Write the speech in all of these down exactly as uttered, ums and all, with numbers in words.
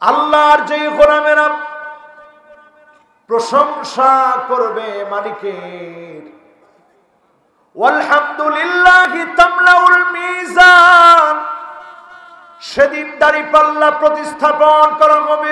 আল্লাহর যে গোলামেরা প্রশংসা করবে মালিকের, ওয়ালহামদুলিল্লাহি তামলাউল মিজান, সেদিন দাঁড়িপাল্লা প্রতিস্থাপন করা হবে।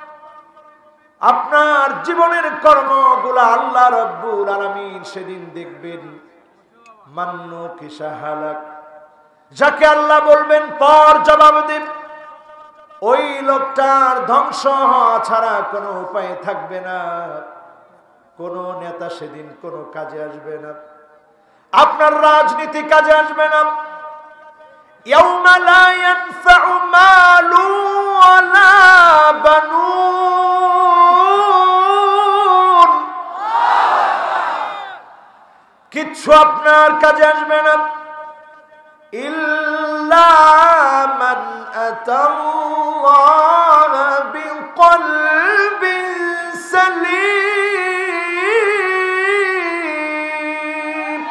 আপনার জীবনের কর্মগুলা আল্লাহ রাব্বুল আলামিন সেদিন দেখবেন। মান্নু কিসা হালাক, যাকে আল্লাহ বলবেন পর জবাব দেব, ওই লোকটার ধ্বংস হওয়া ছাড়া কোনো উপায় থাকবে না। কোন নেতা সেদিন কোনো কাজে আসবে না, আপনার রাজনীতি কাজে আসবে না। ইয়াউমা লা ইয়ানফাউ মালু ওয়ালা বানুন, কিচ্ছু আপনার কাজে আসবে না। ইল্লা মান আতাল্লাহ বিকলবিন সালিম,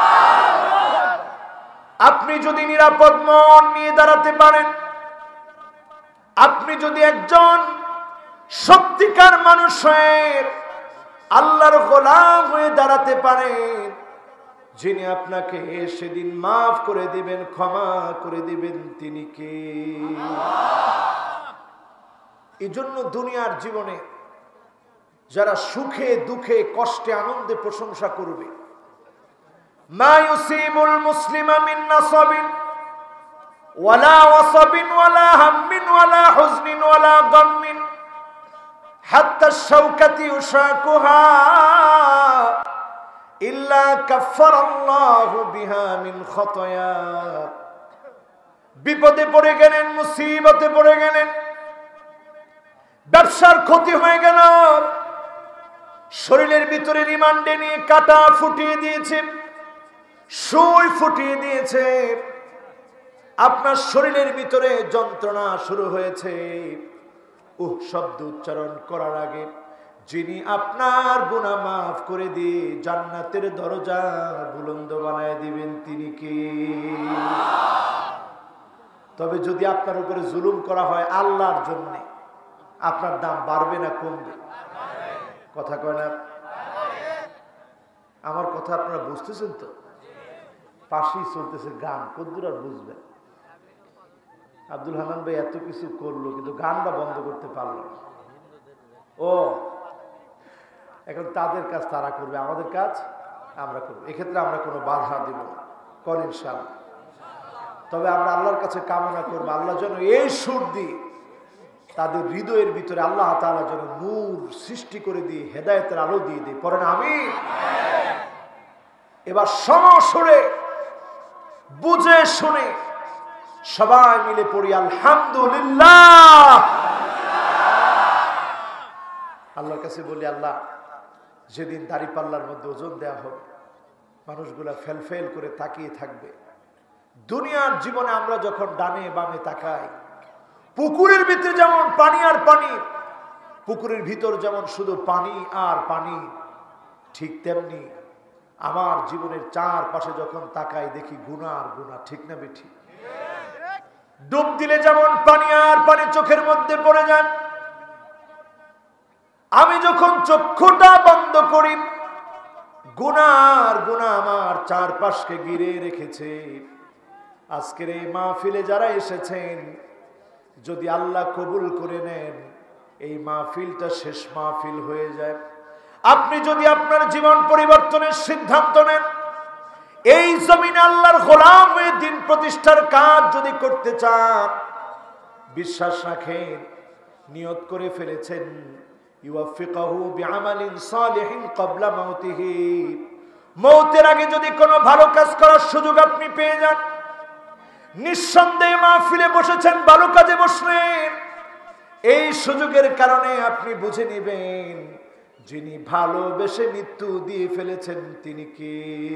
আপনি যদি নিরাপদ মন নিয়ে দাঁড়াতে পারেন, আপনি যদি একজন সত্যিকার মানুষ হয়ে আল্লাহর গোলাম হয়ে দাঁড়াতে পারেন, যিনি আপনাকে সেদিন মাফ করে দিবেন, ক্ষমা করে দিবেন, তিনি কে? এই জন্য দুনিয়ার জীবনে যারা সুখে দুঃখে কষ্টে আনন্দে প্রশংসা করবে, মা ইউসিবুল মুসলিমা মিন নাসাবিন ওয়ালা ওয়াসাবিন ওয়ালা হাম্মিন ওয়ালা হুজনিন ওয়ালা গাম্মিন হাত্তা শাওকাতি ইউশাকুহা ইল্লা কাফফারাল্লাহু বিহা মিন খাতায়া। বিপদে পড়ে গেলেন, মুসিবতে পড়ে গেলেন, ব্যবসার ক্ষতি হয়ে গেল, শরীরের ভিতরে রিমান্ডে নিয়ে কাটা ফুটিয়ে দিয়েছে, সুই ফুটিয়ে দিয়েছে, আপনার শরীরের ভিতরে যন্ত্রণা শুরু হয়েছে। উহ শব্দ উচ্চারণ করার আগে যিনি আপনার গুনাহ মাফ করে দিয়ে জান্নাতের দরজা বুলন্দ বানায় দিবেন, তিনি কে? তবে যদি আপনার উপরে জুলুম করা হয় আল্লাহর জন্য, আপনার দাম বাড়বে না কমবে? কথা কয় না? আমার কথা আপনারা বুঝতেছেন তো? পাশেই চলতেছে গান, কদ্দুর আর বুঝবেন। আব্দুল হান্নান ভাই এত কিছু করলো কিন্তু গানটা বন্ধ করতে পারলো না। ও এখন তাদের কাজ তারা করবে, আমাদের কাজ আমরা করবো। এক্ষেত্রে আমরা কোনো বাধা দিব না, কর ইনশাআল্লাহ। তবে আমরা আল্লাহর কাছে কামনা করবো, আল্লাহ যেন এই সুর দিয়ে তাদের হৃদয়ের ভিতরে আল্লাহ তাআলা যেন নূর সৃষ্টি করে দিয়ে হেদায়েতের আলো দিয়ে দিয়ে পড়েন আমিন। এবার সমসুরে বুঝে শুনে সবাই মিলে পড়ি আলহামদুলিল্লাহ। আল্লাহর কাছে বলি, আল্লাহ যেদিন দাড়িপাল্লার মধ্যে ওজন দেওয়া হবে, মানুষগুলা ফেল ফেল করে তাকিয়ে থাকবে। দুনিয়ার জীবনে আমরা যখন ডানে বামে তাকাই, পুকুরের ভিতরে যেমন পানি আর পানি, পুকুরের ভিতর যেমন শুধু পানি আর পানি, ঠিক তেমনি আমার জীবনের চারপাশে যখন তাকাই দেখি গুনাহ আর গুনাহ, ঠিক না বেঠি? ডুব দিলে যেমন পানি আর পানি চোখের মধ্যে পড়ে যায়, আমি যখন চক্ষুটা বন্ধ করি গুনাহ আর গুনাহ আমার চারপাশকে ঘিরে রেখেছে। আজকের এই মাহফিলে যারা এসেছেন, যদি আল্লাহ কবুল করে নেন, এই মাহফিলটা শেষ মাহফিল হয়ে যায়। আপনি যদি আপনার জীবন পরিবর্তনের সিদ্ধান্ত নেন, এই জমিনে আল্লাহর গোলাম হয়ে দিন প্রতিষ্ঠার কাজ যদি করতে চান, বিশ্বাস রাখেন, নিয়ত করে ফেলেছেন, ইউফিকাহু বিআমালিন সালিহিন ক্বাবলা মাউতিহি, মওতের আগে যদি কোনো ভালো কাজ করার সুযোগ আপনি পেয়ে যান, নিঃসন্দেহে মাহফিলে বসেছেন, ভালো কাজে বসলেন, এই সুযোগের কারণে আপনি বুঝে নেবেন যিনি ভালোবেসে মৃত্যু দিয়ে ফেলেছেন তিনি কে।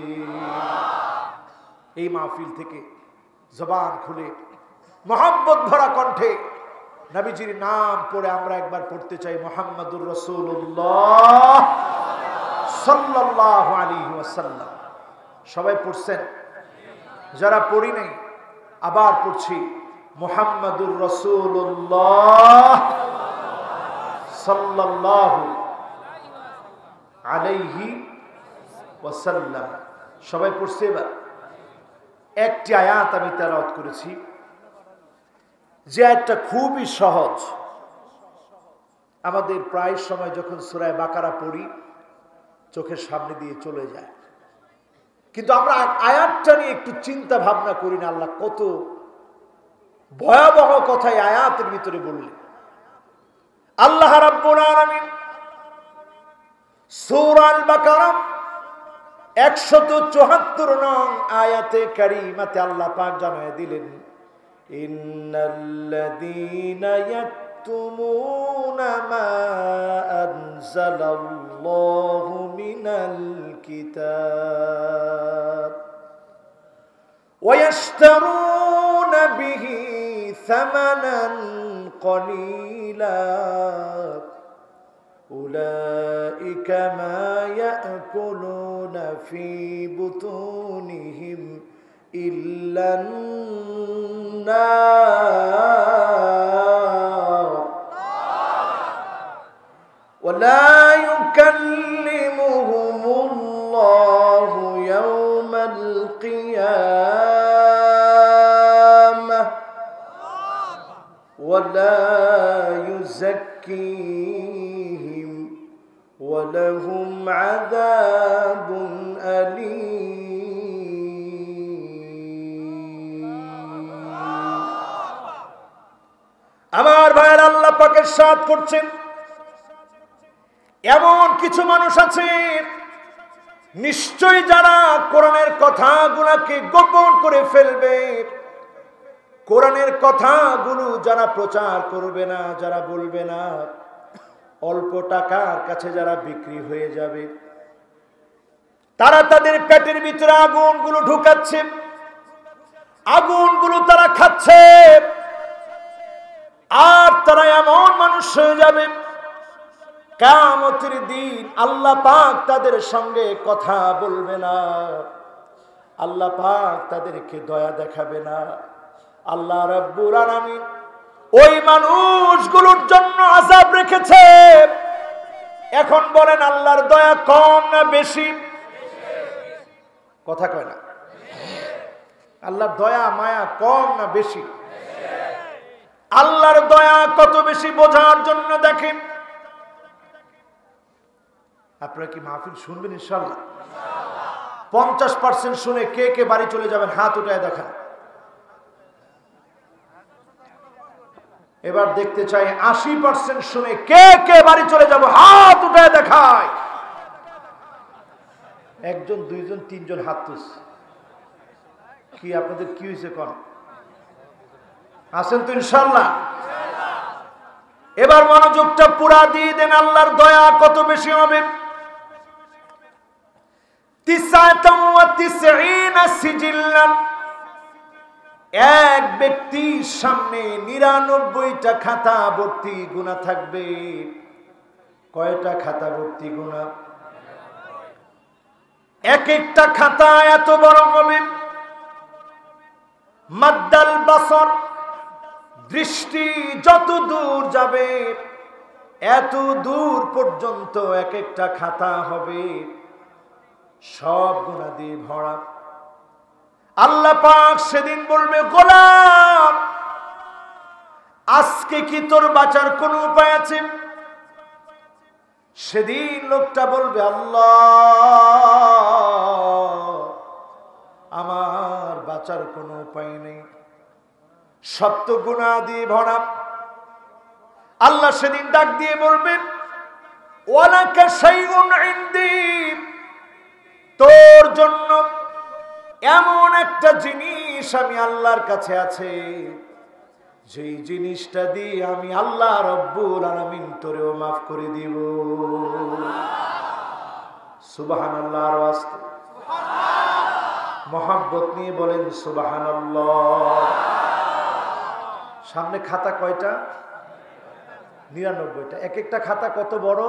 এই মাহফিল থেকে জবান খুলে মোহাম্মত ভরা কণ্ঠে নবীজির নাম পড়ে আমরা একবার পড়তে চাই, মুহাম্মাদুর রাসূলুল্লাহ সাল্লাল্লাহু আলাইহি ওয়াসাল্লাম। সবাই পড়ছেন? যারা পড়ি নাই আবার পড়ছি, মুহাম্মাদুর রাসূলুল্লাহ সাল্লাল্লাহু আলাইহি ওয়াসাল্লাম। সবাই পড়ছে? এবার একটি আয়াত আমি তেলাওয়াত করেছি, যে আয়াতটা খুবই সহজ। আমাদের প্রায় সময় যখন সূরা বাকারা পড়ি চোখের সামনে দিয়ে চলে যায়, কিন্তু আমরা আয়াতটা নিয়ে একটু চিন্তা ভাবনা করি না। আল্লাহ কত ভয়াবহ কথাই আয়াতের ভিতরে বললেন। আল্লাহ রাব্বুল আলামিন সূরা আল বাকারা একশত চুয়াত্তর নং আয়াতে কারিমাতে আল্লাহ পাক জানায় দিলেন, ইন্নাল্লাযীনা ইয়াকতুমুনা মা আনজালাল্লাহু মিনাল কিতাব ওয়া ইয়াশতারুনা বিহি সামানান কলিলা উলাইকা মা ইয়াকুলুনা ফি বুতুনিহিম ইল্লান নার ওয়া লা ইউকাল্লিমুহুমুল্লাহু ইয়াওমাল কিয়ামাহ ওয়া লা ইউযাক্কিহিম ওয়া লাহুম আযাবুন আলীম। আমার ভাইয়ের আল্লাহ পাকের সাথ করছেন, এমন কিছু মানুষ আছে নিশ্চয় যারা কোরআনের কথাগুলোকে গোপন করে ফেলবে, কোরআনের কথাগুলো যারা প্রচার করবে না, যারা বলবে না, অল্প টাকার কাছে যারা বিক্রি হয়ে যাবে, তারা তাদের পেটের ভিতরে আগুনগুলো ঢুকাচ্ছে, আগুনগুলো তারা খাচ্ছে, আর তারা এমন মানুষ হয়ে যাবে কিয়ামতের দিন আল্লাহ পাক তাদের সঙ্গে কথা বলবে না, আল্লাহ পাক তাদেরকে দয়া দেখাবে না। আল্লাহ রাব্বুল আলামিন ওই মানুষগুলোর জন্য আযাব রেখেছে। এখন বলেন আল্লাহর দয়া কম না বেশি? কথা কয় না। আল্লাহর দয়া মায়া কম না বেশি? আল্লাহর দয়া কত বেশি বোঝার জন্য দেখেন, আপনারা কি মাহফিল শুনবেন ইনশাআল্লাহ? পঞ্চাশ পার্সেন্ট শুনে কে কে বাড়ি চলে যাবেন হাত উঠায় দেখান। এবার দেখতে চাই আশি পার্সেন্ট শুনে কে কে বাড়ি চলে যাব, হাত উঠায় দেখায়। একজন, দুইজন, তিনজন হাত তুলছে। কি আপনাদের কি হয়েছে? কোন আছেন তো ইনশাআল্লাহ? এবার মনোযোগটা পুরা দিয়ে দেন, আল্লাহর দয়া কত বেশি হবে। এক ব্যক্তির সামনে নিরানব্বইটা খাতা ভর্তি গুনাহ থাকবে। কয়টা খাতা ভর্তি গুনাহ? এক একটা খাতা এত বড় হবে, মাদ্দাল বাসর, দৃষ্টি যত দূর যাবে এত দূর পর্যন্ত এক একটা খাতা হবে, সব গুনাহ দিয়ে ভরা। আল্লাহ পাক সেদিন বলবে, গোলাম আজকে কি তোর বাঁচার কোন উপায় আছে? সেদিন লোকটা বলবে, আল্লাহ আমার বাঁচার কোনো উপায় নেই, সব তো গুনাহ দিয়ে ভরা। আল্লাহ সেদিন ডাক দিয়ে বলবেন, ওয়ালাকা শাইউন ইনদি, তোর জন্য এমন একটা জিনিস আমি আল্লাহর কাছে আছে, যেই জিনিসটা দিয়ে আমি আল্লাহ রব্বুল আলামিন তোরেও মাফ করে দিব। সুবহানাল্লাহ। আর আস্তে মহব্বত নিয়ে বলেন সুবহানাল্লাহ। সামনে খাতা কয়টা? নিরানব্বইটা। এক একটা খাতা কত বড়?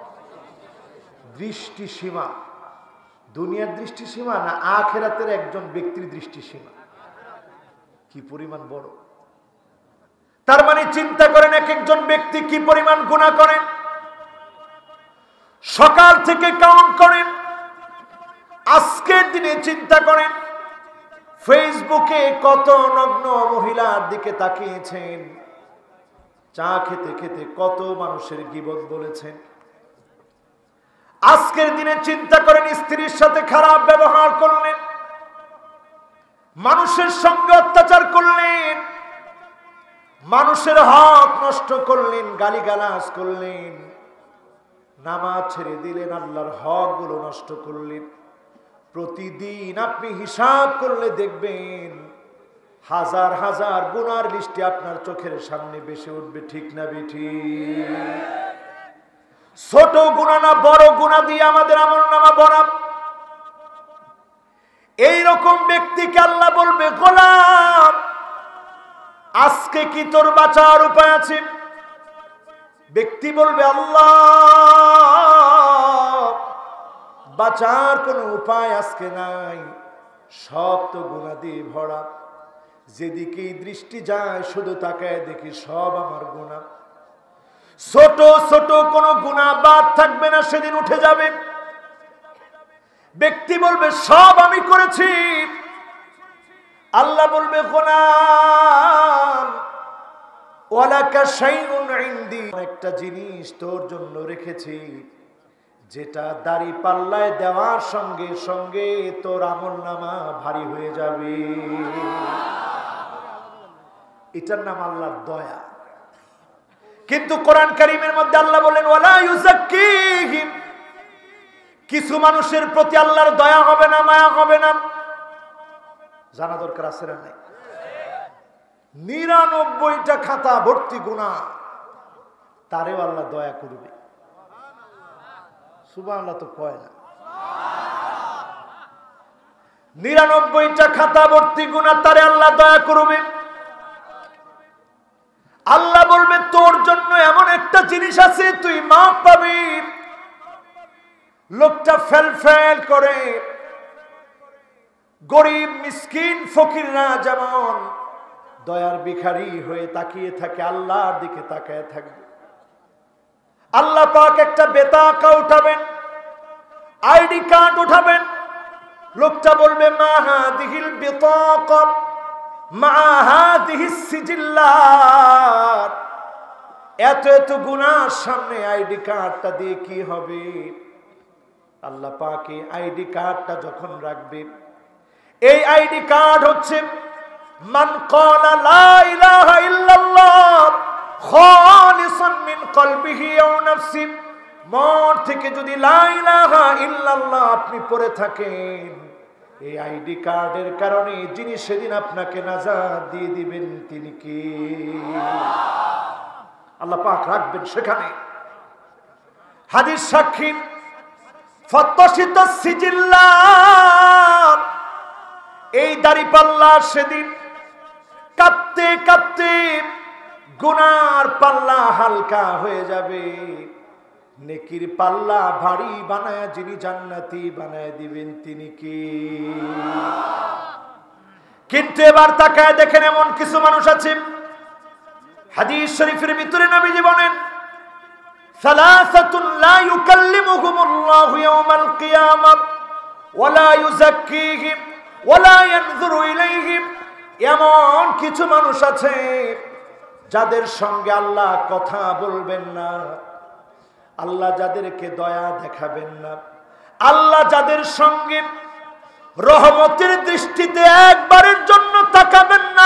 দৃষ্টি সীমা। দুনিয়ার দৃষ্টি সীমা না আখিরাতের একজন ব্যক্তির দৃষ্টি সীমা? কি পরিমাণ বড়! তার মানে চিন্তা করেন এক একজন ব্যক্তি কি পরিমাণ গুনাহ করেন। সকাল থেকে কাউন্ট করেন, আজকের দিনে চিন্তা করেন ফেসবুকে কত নগ্ন মহিলার দিকে তাকিয়েছেন, চা খেতে খেতে কত মানুষের গীবত বলেছেন। আজকের দিনে চিন্তা করেন স্ত্রীর সাথে খারাপ ব্যবহার করলেন, মানুষের সঙ্গে অত্যাচার করলেন, মানুষের হক নষ্ট করলেন, গালিগালাজ করলেন, নামাজ ছেড়ে দিলেন, আল্লাহর হক গুলো নষ্ট করলেন। প্রতিদিন আপনি হিসাব করলে দেখবেন হাজার হাজার গুনার লিস্টে আপনার চোখের সামনে বেশি উঠবে, ঠিক না বেঠি? ছোট গুনাহ না বড় গুনাহ দিয়ে আমাদের আমলনামা ভরা। এইরকম ব্যক্তিকে আল্লাহ বলবে, গোলাম আজকে কি তোর বাঁচার উপায় আছে? ব্যক্তি বলবে, আল্লাহ বাঁচার কোনো উপায় আজকে নাই, সব তো গুনাহ দিয়ে ভরা, যেদিকেই দৃষ্টি যায় শুধু তাকায় দেখি সব আমার গুনাহ। ছোট ছোট কোনো গুনাহ বাদ থাকবে না, সেদিন উঠে যাবে। ব্যক্তি বলবে, সব আমি করেছি। আল্লাহ বলবে, গোলাম ওয়ালাকা শাইউন ইনদি, একটা জিনিস তোর জন্য রেখেছি, যেটা দাড়ি পাল্লায় দেওয়ার সঙ্গে সঙ্গে তোর আমলনামা ভারী হয়ে যাবে। এটার নাম আল্লাহর দয়া। কিন্তু কোরআন কারীমের মধ্যে আল্লাহ বলেন, ওয়ালা ইউযাক্কিহিম, কিছু মানুষের প্রতি আল্লাহর দয়া হবে না, মায়া হবে না। জানা দরকার আছে না নাই? নিরানব্বইটা খাতা ভর্তি গুনাহ, তারেও আল্লাহ দয়া করবে। সুবহানাল্লাহ তো কয় না? নিরানব্বইটা খাতা ভর্তি গুনাহ, তারে আল্লাহ দয়া করবে। আল্লাহ বলবে, তোর জন্য এমন একটা জিনিস আছে, তুই মাপ পাবি। লোকটা ফেল ফেল করে, গরিব মিসকিন ফকিররা যেমন দয়ার ভিখারি হয়ে তাকিয়ে থাকে, আল্লাহর দিকে তাকায় থাকবে। আল্লাহ পাক একটা বেতাকা উঠাবেন, আইডি কার্ড উঠাবেন, লোকটা বলবে, মা হাদিহিল বিতাকা মা হাদিহিস সিজিল্লাত, এত এত গুনার সামনে আইডি কার্ডটা দিয়ে কি হবে? আল্লাহ পাক এই আইডি কার্ডটা যখন রাখবে, এই আইডি কার্ড হচ্ছে মান ক্বালা লা ইলাহা ইল্লাল্লাহ খালিসান মিন কলবিহি আও নাফসি, মন থেকে যদি লা ইলাহা ইল্লাল্লাহ আপনি পড়ে থাকেন, এই আইডি কার্ডের কারণে যিনি সেদিন আপনাকে নাজাত দিয়ে দিবেন তিনি কে? আল্লাহ পাক রাখবেন সেখানে। হাদিস সাক্ষী, ফাত্তাশিত সিজিল্লাত, এই দাড়িপাল্লা সেদিন কাঁপতে কাঁপতে গুনার পাল্লা হালকা হয়ে যাবে, নেকির পাল্লা ভারী বানায় যিনি জান্নাতি বানায় দিবেন তিনি কি? কিন্তু এবার তাকায় দেখেন এমন কিছু মানুষ আছে, হাদিস শরীফের ভিতরে নবীজি বলেন, সালাসাতুন লা ইউকাল্লিমুহুমুল্লাহু ইয়াওমাল কিয়ামাহ ওয়া লা ইউযাক্কিহিম ওয়া লা ইয়ানজুরু ইলাইহিম, এমন কিছু মানুষ আছে যাদের সঙ্গে আল্লাহ কথা বলবেন না, আল্লাহ যাদেরকে দয়া দেখাবেন না, আল্লাহ যাদের সঙ্গে রহমতের দৃষ্টিতে একবারের জন্য তাকাবেন না।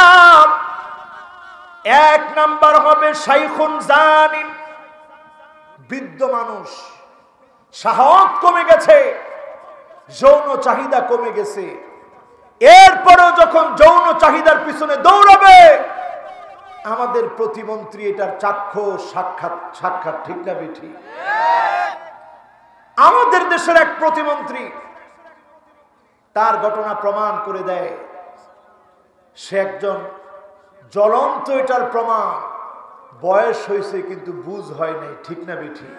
এক নাম্বার হবে শাইখুন জানিম, বৃদ্ধ মানুষ, সাহস কমে গেছে, যৌন চাহিদা কমে গেছে, এরপরেও যখন যৌন চাহিদার পিছনে দৌড়াবে, আমাদের প্রতিমন্ত্রী এটার চাক্ষুষ সাক্ষাৎ সাক্ষাৎ ঠিক না বেঠি? আমাদের দেশের এক প্রতিমন্ত্রী, তার ঘটনা প্রমাণ করে দেয় সে একজন জ্বলন্ত, এটার প্রমাণ। বয়স হয়েছে কিন্তু বুঝ হয় নাই, ঠিক না বেঠি?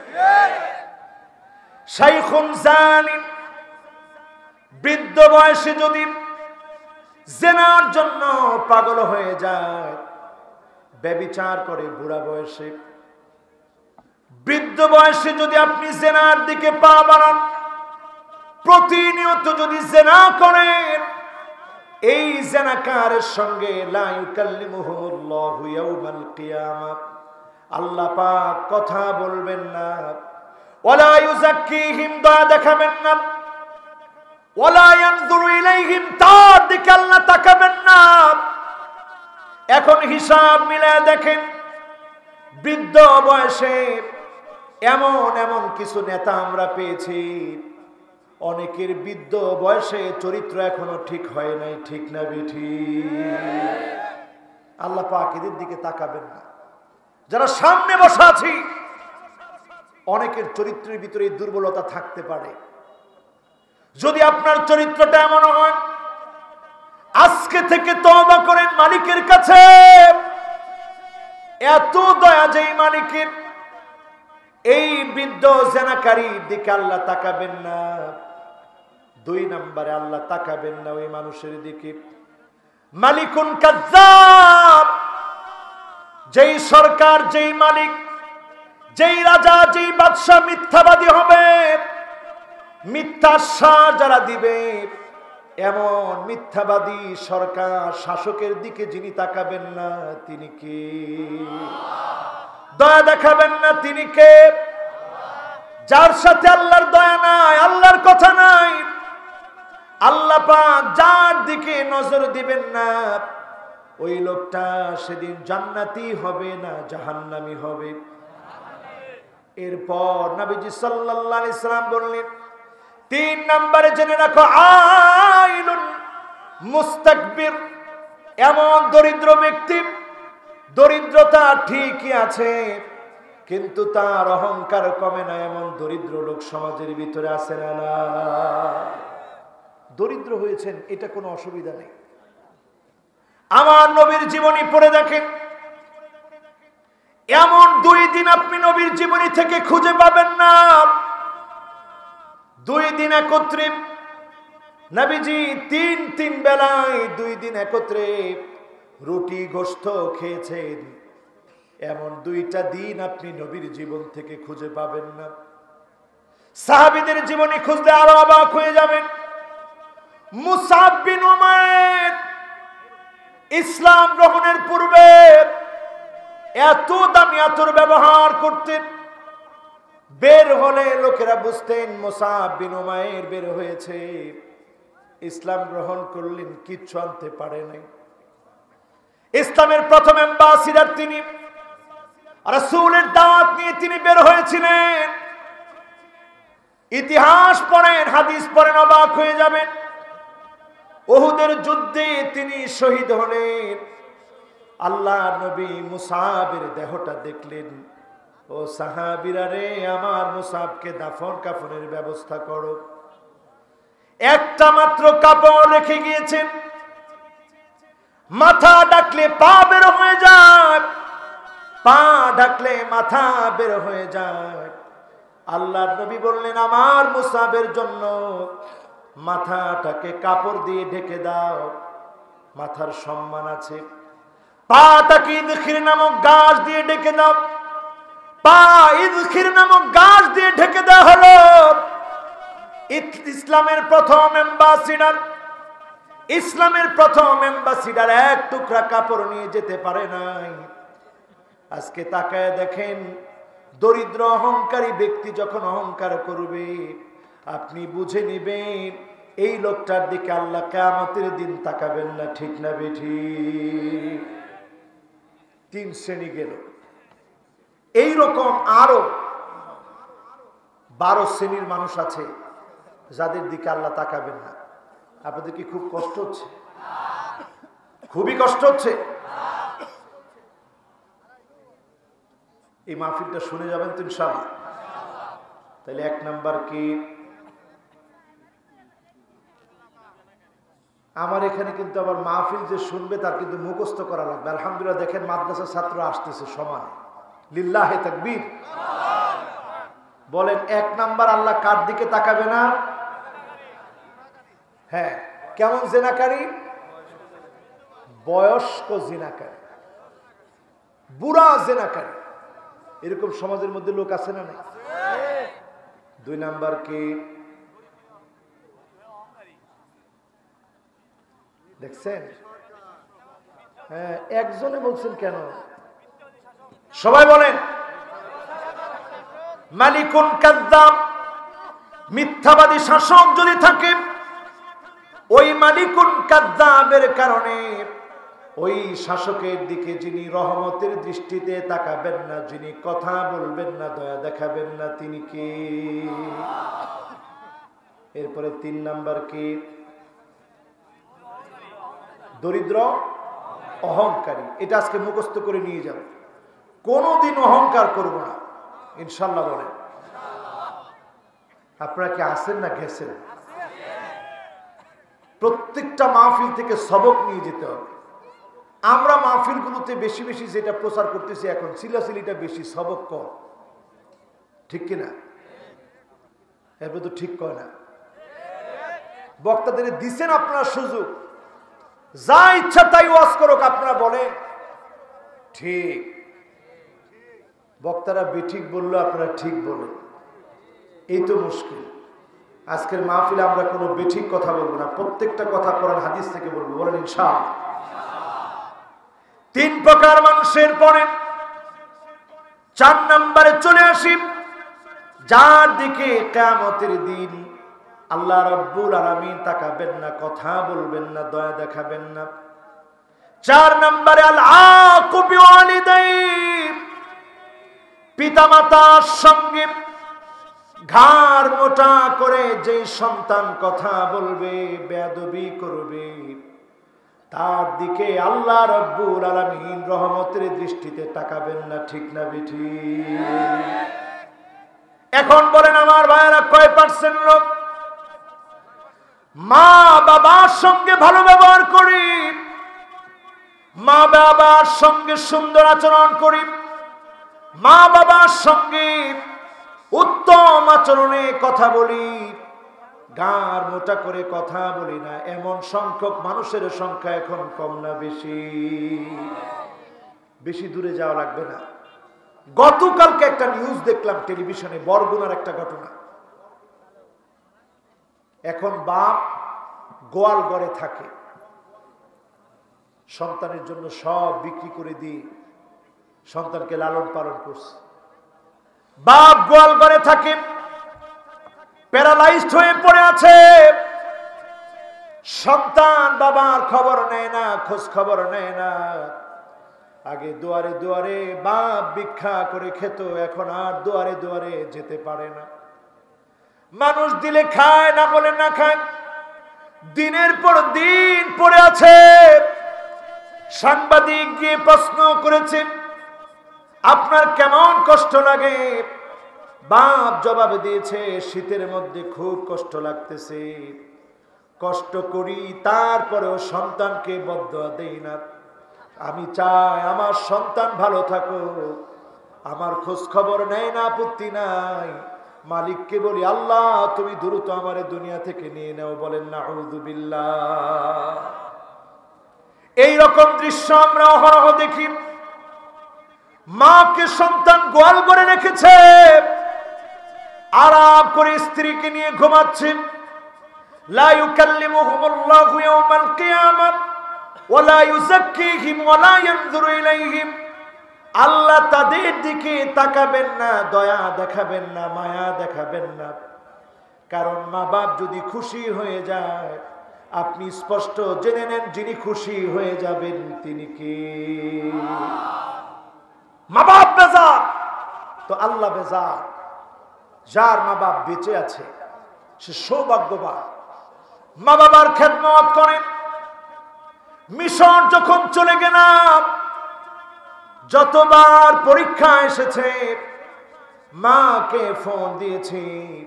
শাইখুন জানিম, বৃদ্ধ বয়সে যদি জেনার জন্য পাগল হয়ে যায়, ব্যভিচার করে বুড়া বয়সে, বৃদ্ধ বয়সে যদি আপনি জেনার দিকে পা বাড়ান, প্রতিনিয়ত যদি জেনা করেন, এই জেনাকারের সঙ্গে লা ইউকাল্লিমুহুমুল্লাহু ইয়াউমাল কিয়ামাহ, আল্লাহ পাক কথা বলবেন না। ওয়ালা ইউযাক্কিহিম, দয়া দেখাবেন না। ওয়ালা ইয়ানজুরু ইলাইহিম, তার দিকে আল্লাহ তাকাবেন না। এখন হিসাব মিলায় দেখেন, বৃদ্ধ বয়সে এমন এমন কিছু নেতা আমরা পেয়েছি, অনেকের বৃদ্ধ বয়সে চরিত্র এখনো ঠিক হয় নাই, ঠিক না বেঠি? আল্লাহ পাক এদের দিকে তাকাবেন না। যারা সামনে বসা আছি, অনেকের চরিত্রের ভিতরে দুর্বলতা থাকতে পারে। যদি আপনার চরিত্রটা এমন হয়, আজকে থেকে তওবা করেন মালিকের কাছে। এত দয়া যেই মালিকের, এই বৃদ্ধ জেনাকারীর দিকে আল্লাহ তাকাবেন না। দুই নম্বরে আল্লাহ তাকাবেন না ওই মানুষের দিকে মালিকুন কাজ্জাব, যেই সরকার, যেই মালিক, যেই রাজা, যেই বাদশাহ মিথ্যাবাদী হবে, মিথ্যা আশ্বাস যারা দিবে, এমন মিথ্যাবাদী সরকার শাসকের দিকে যিনি তাকাবেন না, তিনি কে? দয়া দেখাবেন না, তিনি কে? যার সাথে আল্লাহর দয়া নাই, আল্লাহর কথা নাই, আল্লাহ পাক যার দিকে নজর দিবেন না, ওই লোকটা সেদিন জান্নাতি হবে না জাহান্নামী হবে। এরপর নবীজি সাল্লাল্লাহু আলাইহি সাল্লাম বললেন, তিন নম্বরে জেনে রাখো, আইলুন মুস্তাকবির, এমন দরিদ্র ব্যক্তি, দরিদ্রতা ঠিকই আছে কিন্তু তার অহংকার কমে না, এমন দরিদ্র লোক সমাজের ভিতরে আছে না? না, দরিদ্র হয়েছেন, এটা কোনো অসুবিধা নেই। আমার নবীর জীবনী পড়ে দেখেন, এমন দুই দিন আপনি নবীর জীবনী থেকে খুঁজে পাবেন না। দুই দিন একত্রে নবীজি তিন তিন বেলায় দুই দিন একত্রে রুটি গোশত খেয়েছেন, এমন দুইটা দিন আপনি নবীর জীবন থেকে খুঁজে পাবেন না। সাহাবীদের জীবনী খুঁজলে আরো অবাক হয়ে যাবেন। মুসআব বিন উমাইর ইসলাম গ্রহণের পূর্বে এত দামি আতর ব্যবহার করতেন, বের হলে লোকেরা বুঝতেন মুসআব বিন উমাইর বের হয়েছে। ইসলাম গ্রহণ করলেন, কিচ্ছু আনতে পারে নাই। ইসলামের প্রথম অ্যাম্বাসিডার তিনি, রাসূলের দাওয়াত নিয়ে তিনি বের হয়েছিলেন। ইতিহাস পড়েন, হাদিস পড়েন, অবাক হয়ে যাবেন। উহুদের যুদ্ধে তিনি শহীদ হলেন। আল্লাহ নবী মুসআবের দেহটা দেখলেন, ও সাহাবীরা রে, আমার মুসআবকে দাফন কাফনের ব্যবস্থা করো। একটা মাত্র কাপড় রেখে গিয়েছেন, মাথা ডাকলে পা বের হয়ে যায়, পা ডাকলে মাথা বের হয়ে যায়। আল্লাহ নবী বললেন, আমার মুসআবের জন্য মাথাটাকে কাপড় দিয়ে ঢেকে দাও, মাথার সম্মান আছে। পাটাকে ইদখির নামক গাছ দিয়ে ঢেকে দাও, পা ইদখির নামক গাছ দিয়ে ঢেকে দেওয়া হলো। ইসলামের প্রথম অ্যাম্বাসিডার, ইসলামের প্রথম অ্যাম্বাসিডার এক টুকরা কাপড় নিয়ে যেতে পারে নাই। আজকে তাকায় দেখেন, দরিদ্র অহংকারী ব্যক্তি যখন অহংকার করবে, আপনি বুঝে নিবেন এই লোকটার দিকে আল্লাহ কিয়ামতের দিন তাকাবেন না, ঠিক না বেঠিক? তিন শ্রেণী গেল। এইরকম আরো বারো শ্রেণীর মানুষ আছে যাদের দিকে আল্লাহ তাকাবেন না। আপনাদের কি খুব কষ্ট হচ্ছে? খুবই কষ্ট হচ্ছে? এই মাহফিলটা শুনে যাবেন তো ইনশাআল্লাহ? তাহলে এক নাম্বার কি, আমার এখানে কিন্তু আবার মাহফিল যে শুনবে তার কিন্তু মুখস্থ করা লাগবে। আলহামদুলিল্লাহ, দেখেন মাদ্রাসার ছাত্র আসতেছে সমান, লিল্লাহে তাকবীর বলেন। এক নাম্বার, আল্লাহ কার দিকে তাকাবে না? হ্যাঁ, কেমন জিনাকারী? বয়স্ক জিনাকারী, বুড়া জিনাকারী। এরকম সমাজের মধ্যে লোক আছে না নাই? দুই নাম্বার কি দেখছেন? হ্যাঁ, একজনে বলছেন কেন? সবাই বলেন মালিকুন কাযযাব। মিথ্যাবাদী শাসক যদি থাকে, ওই মালিকুন কাযযাবের কারণে ওই শাসকের দিকে যিনি রহমতের দৃষ্টিতে তাকাবেন না, যিনি কথা বলবেন না, দয়া দেখাবেন না, তিনি কে? এরপরে তিন নাম্বার কি? দরিদ্র অহংকারী। এটা আজকে মুখস্থ করে নিয়ে যাব, কোনদিন অহংকার করব না ইনশাল্লাহ। বলেন আপনারা কি আছেন না গেছেন? প্রত্যেকটা মাহফিল থেকে সবক নিয়ে যেতে হবে। আমরা মাহফিলগুলোতে বেশি বেশি যেটা প্রচার করতেছি এখন, সিলাসিলিটা বেশি, সবক কম, ঠিক কিনা? এরপর তো ঠিক কয় না। বক্তাদের দিচ্ছেন আপনার সুযোগ, যা ইচ্ছা তাই ওয়াজ করুক, আপনারা বলেন ঠিক। বক্তারা বেঠিক বললো, আপনারা ঠিক বলেন, এই তো মুশকিল। আজকের মাহফিলে আমরা কোনো বেঠিক কথা বলবো না, প্রত্যেকটা কথা কোরআন হাদিস থেকে বলবো। বলেন ইনশাআল্লাহ। তিন প্রকার মানুষের পরে চার নম্বরে চলে আসি, যার দিকে কিয়ামতের দিন আল্লাহ রাব্বুল আলামিন তাকাবেন না, কথা বলবেন না, দয়া দেখাবেন না। চার নম্বরে আল আকু বিওয়ালিদাইহি, পিতামাতার সঙ্গে ঘাড় মোটা করে যে সন্তান কথা বলবে, বেয়াদবি করবে, তার দিকে আল্লাহ রাব্বুল আলামিন রহমতের দৃষ্টিতে তাকাবেন না, ঠিক না বেঠিক? এখন বলেন আমার ভাইয়েরা, কয় পার্সেন্ট লোক মা বাবার সঙ্গে ভালো ব্যবহার করি, মা বাবার সঙ্গে সুন্দর আচরণ করি, মা বাবার সঙ্গে উত্তম আচরণে কথা বলি, গার মোটা করে কথা বলি না? এমন সংখ্যক মানুষের সংখ্যা এখন কম না বেশি? বেশি দূরে যাওয়া লাগবে না। গতকালকে একটা নিউজ দেখলাম টেলিভিশনে, বরগুনার একটা ঘটনা। এখন বাপ গোয়াল ঘরে থাকে, সন্তানের জন্য সব বিক্রি করে দিয়ে সন্তানকে লালন পালন করছে। বাপ গোয়াল ঘরে থাকে, প্যারালাইজড হয়ে পড়ে আছে। সন্তান বাবার খবর নেয় না, খোঁজ খবর নেয় না। আগে দুয়ারে দুয়ারে বাপ ভিক্ষা করে খেত, এখন আর দুয়ারে দুয়ারে যেতে পারে না। মানুষ দিলে খায়, না বলে না খায়। দিনের পর দিন পড়ে আছে। সাংবাদিক গিয়ে প্রশ্ন করেছে, আপনার কেমন কষ্ট লাগে? বাপ জবাব দিয়েছে, শীতের মধ্যে খুব কষ্ট লাগতেছে, কষ্ট করি তারপরেও সন্তানকে বদদোয়া দেই না। আমি চাই আমার সন্তান ভালো থাকুক, আমার খোঁজ খবর নেয় না, আপত্তি নাই। মালিককে বলি, আল্লাহ তুমি দ্রুত আমারে দুনিয়া থেকে নিয়ে নাও। বলেন নাউযু বিল্লাহ। এই রকম দৃশ্য আমরা অহরহ দেখি। মাকে সন্তান গোয়াল করে রেখেছে, আরাম করে স্ত্রীকে নিয়ে ঘুমাচ্ছে। লা ইউকাল্লিমুহুমুল্লাহু ইয়াওমাল কিয়ামাহ ওয়া লা ইউযাক্কিহিম ওয়া লা ইয়ানযুরু ইলাইহিম। আল্লাহ তাদের দিকে তাকাবেন না, দয়া দেখাবেন না, মায়া দেখাবেন না। কারণ মা বাপ যদি খুশি হয়ে যায়, আপনি স্পষ্ট জেনে নেন যিনি খুশি হয়ে যাবেন তিনি কে? মা বাপ বেজার তো আল্লাহ বেজার। যার মা বাপ বেঁচে আছে সে সৌভাগ্যবান। মা বাবার খেদমত করেন। মিশর যখন চলে গেলাম, যতবার পরীক্ষা এসেছে মাকে ফোন দিয়েছি,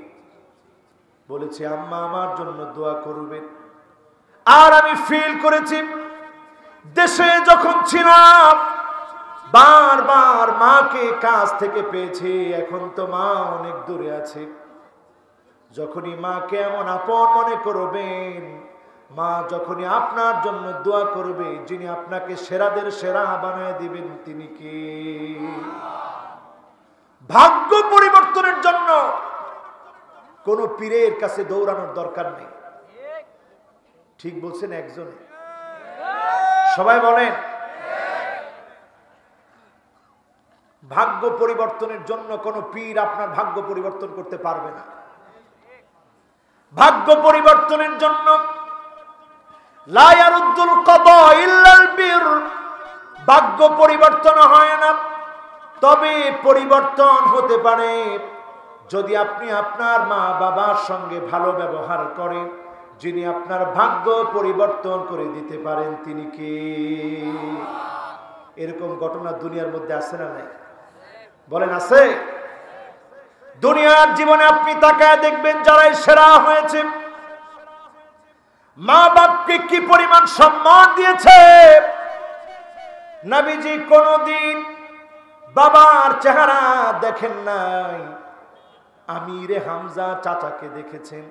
বলেছি আম্মা আমার জন্য দোয়া করবেন। আর আমি ফিল করেছি দেশে যখন ছিলাম বারবার মাকে কাছ থেকে পেয়েছি, এখন তো মা অনেক দূরে আছে। যখনই মাকে এমন আপন মনে করবেন, মা যখনই আপনার জন্য দোয়া করবে, যিনি আপনাকে সেরাদের সেরা বানায় দিবেন তিনি কি? কোনো পীরের কাছে দৌড়ানোর দরকার নেই। ঠিক বলছেন একজনে? সবাই বলেন। ভাগ্য পরিবর্তনের জন্য কোন পীর আপনার ভাগ্য পরিবর্তন করতে পারবে না। ভাগ্য পরিবর্তনের জন্য লা ইয়ারুদ্দুল কাদা ইল্লাল বীর, ভাগ্য পরিবর্তন হয় না, তবে পরিবর্তন হতে পারে যদি আপনি আপনার মা বাবার সঙ্গে ভালো ব্যবহার করেন। যিনি আপনার ভাগ্য পরিবর্তন করে দিতে পারেন তিনি কে? এরকম ঘটনা দুনিয়ার মধ্যে আছে না নাই? বলেন আছে? দুনিয়ার জীবনে আপনি তাকায় দেখবেন যারাই সেরা হয়েছে, মা বাপকে কি পরিমাণ সম্মান দিয়েছে। নবীজি কোনদিন বাবার চেহারা দেখেন নাই, আমিরে হামজা চাচাকে দেখেছেন।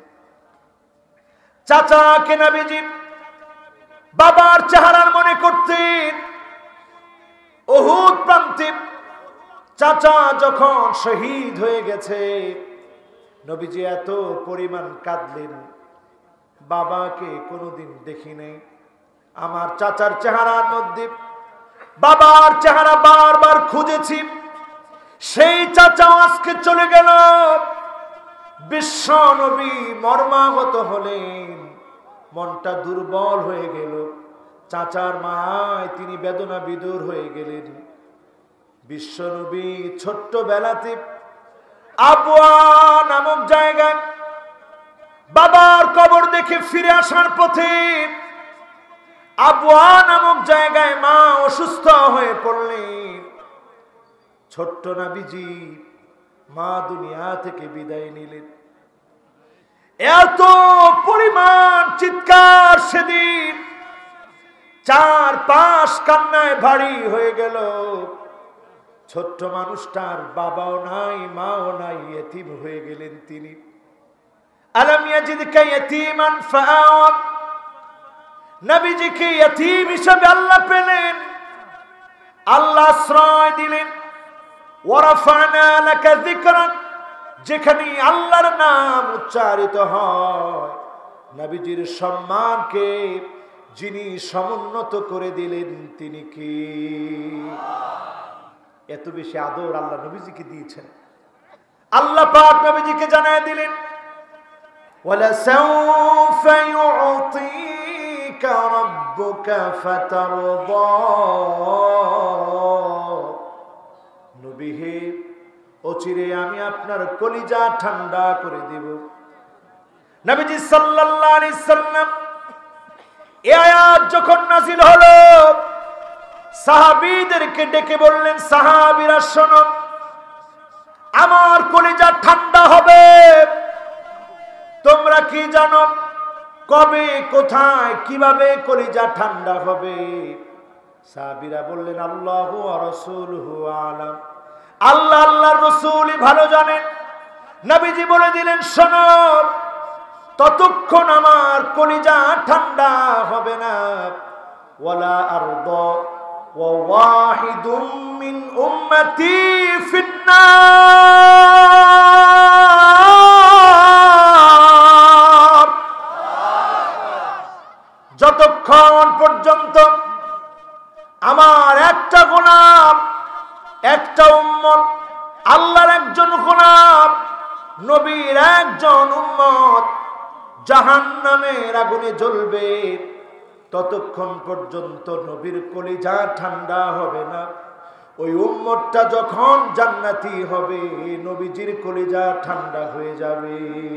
চাচাকে নবীজি বাবার চেহারার মনে করতেন। উহুদ প্রান্তে চাচা যখন শহীদ হয়ে গেছে, নবীজি এত পরিমাণ কাঁদলেন, বাবাকে কোনোদিন দেখি নাই। আমার চাচার চেহারার মধ্যে বাবার চেহারা বারবার খুঁজেছি, সেই চাচা আজকে চলে গেল। বিশ্ব নবী মর্মাহত হলেন, মনটা দুর্বল হয়ে গেল। চাচার মায় তিনি বেদনা বিদুর হয়ে গেলেন। বিশ্ব নবী ছোট্ট বেলাতে আবওয়া নামক জায়গায় বাবার কবর দেখে ফিরে আসার পথে আবওয়া নামক জায়গায় মা অসুস্থ হয়ে পড়লেন। ছোট্ট নবীজি মা দুনিয়া থেকে বিদায় নিলেন। এত পরিমাণ চিৎকার সেদিন, চার পাশ কান্নায় ভারী হয়ে গেল। ছোট্ট মানুষটার বাবাও নাই, মাও নাই, এতিম হয়ে গেলেন তিনি। আলাম ইয়াজিদকা ইয়াতীমান ফাআওয়া, নবীজিকে ইতিম হিসেবে আল্লাহ পেলেন, আল্লাহ আশ্রয় দিলেন। ওয়ারাফানা লাকা যিকরাক, যেখানে আল্লাহর নাম উচ্চারিত হয়, নবীজির সম্মানকে যিনি সমুন্নত করে দিলেন তিনি কি? এত বেশি আদর আল্লাহ নবীজিকে দিয়েছেন। আল্লাহ পাক নবীজিকে জানায় দিলেন, ওয়ালা সাউফা ইউতিকা রাব্বুকা ফাতারদা, নবী হে, অচিরে আমি আপনার কলিজা ঠান্ডা করে দেব। নবীজি সাল্লাল্লাহু আলাইহি সাল্লাম এই আয়াত যখন নাযিল হলো, সাহাবীদেরকে ডেকে বললেন, সাহাবীরা শোনো, আমার কলিজা ঠান্ডা হবে। তোমরা কি জানো কবে, কোথায়, কিভাবে কলিজা ঠান্ডা হবে? সাহাবীরা বললেন, আল্লাহু ওয়া রাসূলুহু আলাম, আল্লাহ আল্লাহর রাসূলই ভালো জানেন। নবীজি বলে দিলেন, শোনো, ততক্ষণ আমার কলিজা ঠান্ডা হবে না। ওয়ালা আরদা ওয়া ওয়াহিদুম মিন উম্মতি ফিন্নার, যতক্ষণ পর্যন্ত আমার একটা গোলাম, একটা উম্মত, আল্লাহর একজন গোলাম, নবীর একজন উম্মত জাহান্নামের আগুনে জ্বলবে, ততক্ষণ পর্যন্ত নবীর কলিজা ঠান্ডা হবে না। ওই উম্মতটা যখন জান্নাতি হবে, নবীজির কলিজা ঠান্ডা হয়ে যাবে।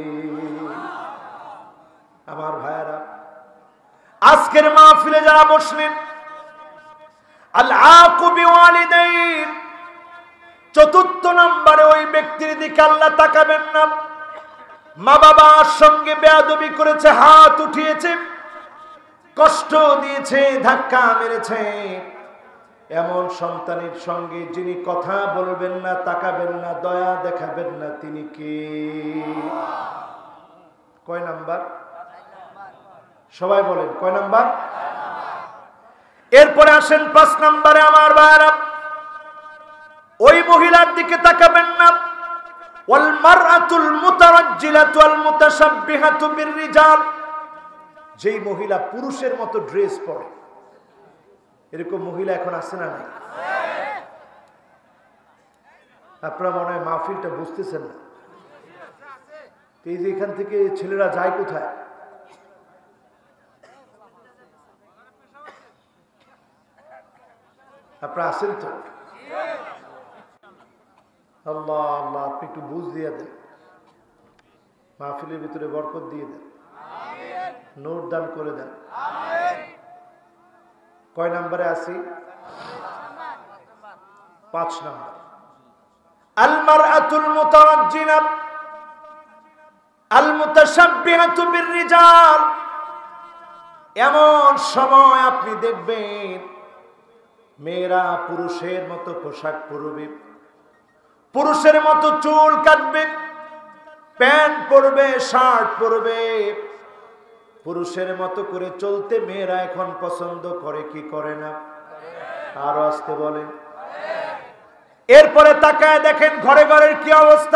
আমার ভাইরা, আজকের মাহফিলে যারা বসলেন, আল আকু বিওয়ালিদাইন, চতুর্থ নম্বরে ওই ব্যক্তির দিকে আল্লাহ তাকাবেন না, মা বাবার সঙ্গে বেয়াদবি করেছে, হাত উঠিয়েছে, কষ্ট দিয়েছে, ধাক্কা মেরেছে, এমন সন্তানের সঙ্গে যিনি কথা বলবেন না, তাকাবেন না, দয়া দেখাবেন না, তিনি কে? কয় নাম্বার? সবাই বলেন কয় নাম্বার? এরপরে আসেন পাঁচ নাম্বারে। আমার ভাইরা, ওই মহিলার দিকে তাকাবেন না ওয়াল মারআতুল মুতারাজ্জিলাতু ওয়াল মুতাশাব্বিহাতু বিররিজাল, যেই মহিলা পুরুষের মতো ড্রেস পরে, এরকম মহিলা এখন আছে না নাই? আপনারা মনে হয় মাহফিলটা বুঝতেছেন না। এই যে এখান থেকে ছেলেরা যায় কোথায়? আপনারা আসেন তো? আল্লাহ আল্লাহ, আপনি একটু বুঝ দিয়ে দেন, মাহফিলের ভিতরে বরকত দিয়ে দেন, নোট দান করে দেন। কয় নম্বরে আছি? পাঁচ নম্বর। আল মারআতুল মুতারাজ্জিলা আল মুতাশাব্বিহাতু বিররিজাল, এমন সময় আপনি দেখবেন মেয়েরা পুরুষের মতো পোশাক পরবে, পুরুষের মতো চুল কাটবে, প্যান্ট পরবে, শার্ট পরবে, পুরুষের মতো করে চলতে মেয়েরা এখন পছন্দ করে কি করে না? আরো আসতে বলেন। এরপরে তাকায় দেখেন ঘরে ঘরের কি অবস্থা।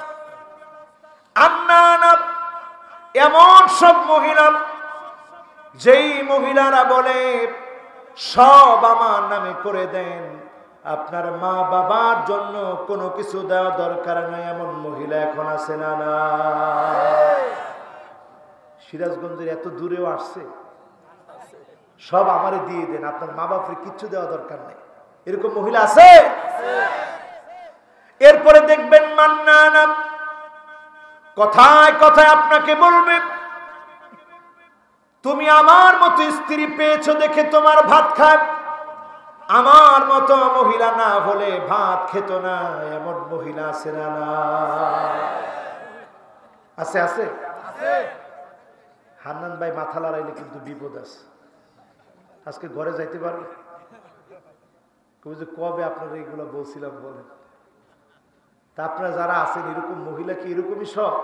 আন্নানা, এমন সব মহিলা, যেই মহিলারা বলে সব আমার নামে করে দেন, আপনার মা বাবার জন্য কোনো কিছু দেওয়া দরকার নাই, এমন মহিলা এখন আছে না? না, সিরাজগঞ্জের এত দূরেও আসছে, সব আমারে দিয়ে দেন, আপনার মা বাপের কিচ্ছু দেওয়া দরকার নাই, এরকম মহিলা আছে? এরপরে দেখবেন মান্নানা, কথায় কথায় আপনাকে বলবে তুমি আমার মতো স্ত্রী পেয়েছো দেখে তোমার ভাত খায়, আমার মতো মহিলা না হলে ভাত খেত না, এমন মহিলা আছে না? না, আছে আছে। হান্নান ভাই মাথা লড়াইলে কিন্তু বিপদ আছে, আজকে ঘরে যাইতে পারবে? কবে আপনারা এগুলো বলছিলাম বলেন? তা আপনারা যারা আছেন এরকম মহিলা কি এরকমই সব?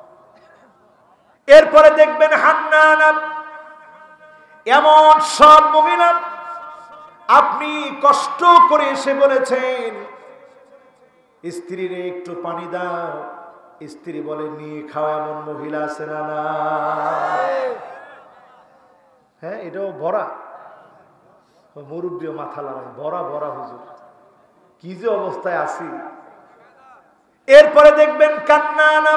এরপরে দেখবেন হান্নানা, এমন সব মহিলা আপনি কষ্ট করে এসে বলেছেন স্ত্রীরে একটু পানি দাও, স্ত্রী বলে নিয়ে খাওয়া, এমন মহিলা আছে না? না, হ্যাঁ, এটাও ভরা। মুরব্বীও মাথা লড়াই, ভরা ভরা হুজুর, কি যে অবস্থায় আছি। এরপরে দেখবেন কান্নানা,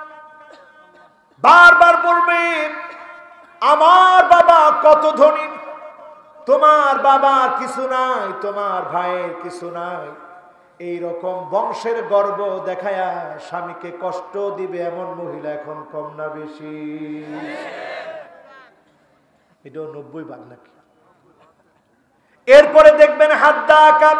বারবার বলবে আমার বাবা কত ধনী, তোমার বাবার কিছু নাই, তোমার ভাইয়ের কিছু নাই, এই রকম বংশের গর্ব দেখায়া স্বামীকে কষ্ট দিবে, এমন মহিলা এখন কম না বেশি? এটাও নব্বই ভাগ নাকি? এরপরে দেখবেন হাদ্দাকা,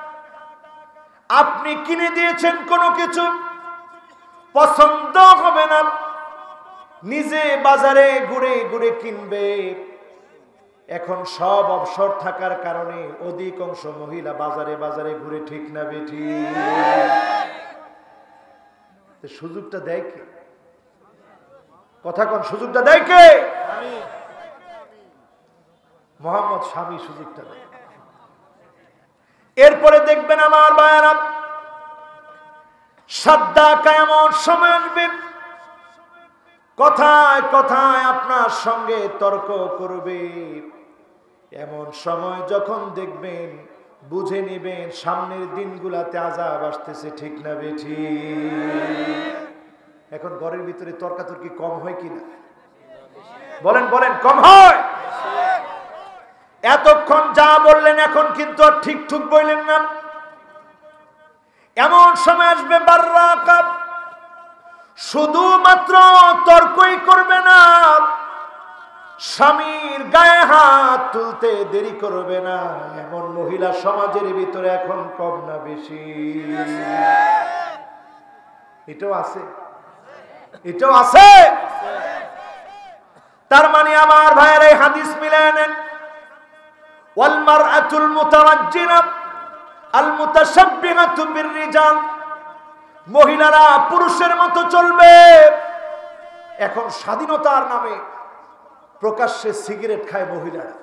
আপনি কিনে দিয়েছেন কোনো কিছু, পছন্দ হবে না, নিজে বাজারে ঘুরে ঘুরে কিনবে। এখন সব অবসর থাকার কারণে অধিকাংশ মহিলা বাজারে বাজারে ঘুরে, ঠিক না বেঠি? সুযোগটা দেয় কে? কথা কোন, সুযোগটা দেয় কে? মোহাম্মদ স্বামী সুযোগটা দেয়। এরপরে দেখবেন আমার ভাইয়েরা, সাদ্দা কেমন সময় আসবে, কথায় কথায় আপনার সঙ্গে তর্ক করবে, এমন সময় যখন দেখবেন বুঝে নেবেন সামনের দিনগুলাতে আযাব আসতেছে, ঠিক না বেঠি? এখন ঘরের ভিতরে তর্কাতর্কি কম হয় কিনা? বলেন বলেন, কম হয়? এতক্ষণ যা বললেন এখন কিন্তু আর ঠিক ঠিক বললেন না। এমন সময় আসবে বাররাকা, শুধুমাত্র তর্কই করবে না, স্বামীর গায়ে হাত তুলতে দেরি করবে না, এমন মহিলা সমাজের ভিতরে এখন কম না বেশি? এটাও আছে, এটাও আছে। তার মানে আমার ভাইয়ের এই হাদিস মিলায় নেন, ওয়াল মারআতুল মুতারাজ্জিলা আল মুতাশাব্বিহাতু বিররিজাল, মহিলারা পুরুষের মতো চলবে। এখন স্বাধীনতার নামে প্রকাশ্যে সিগারেট খায় মহিলারা,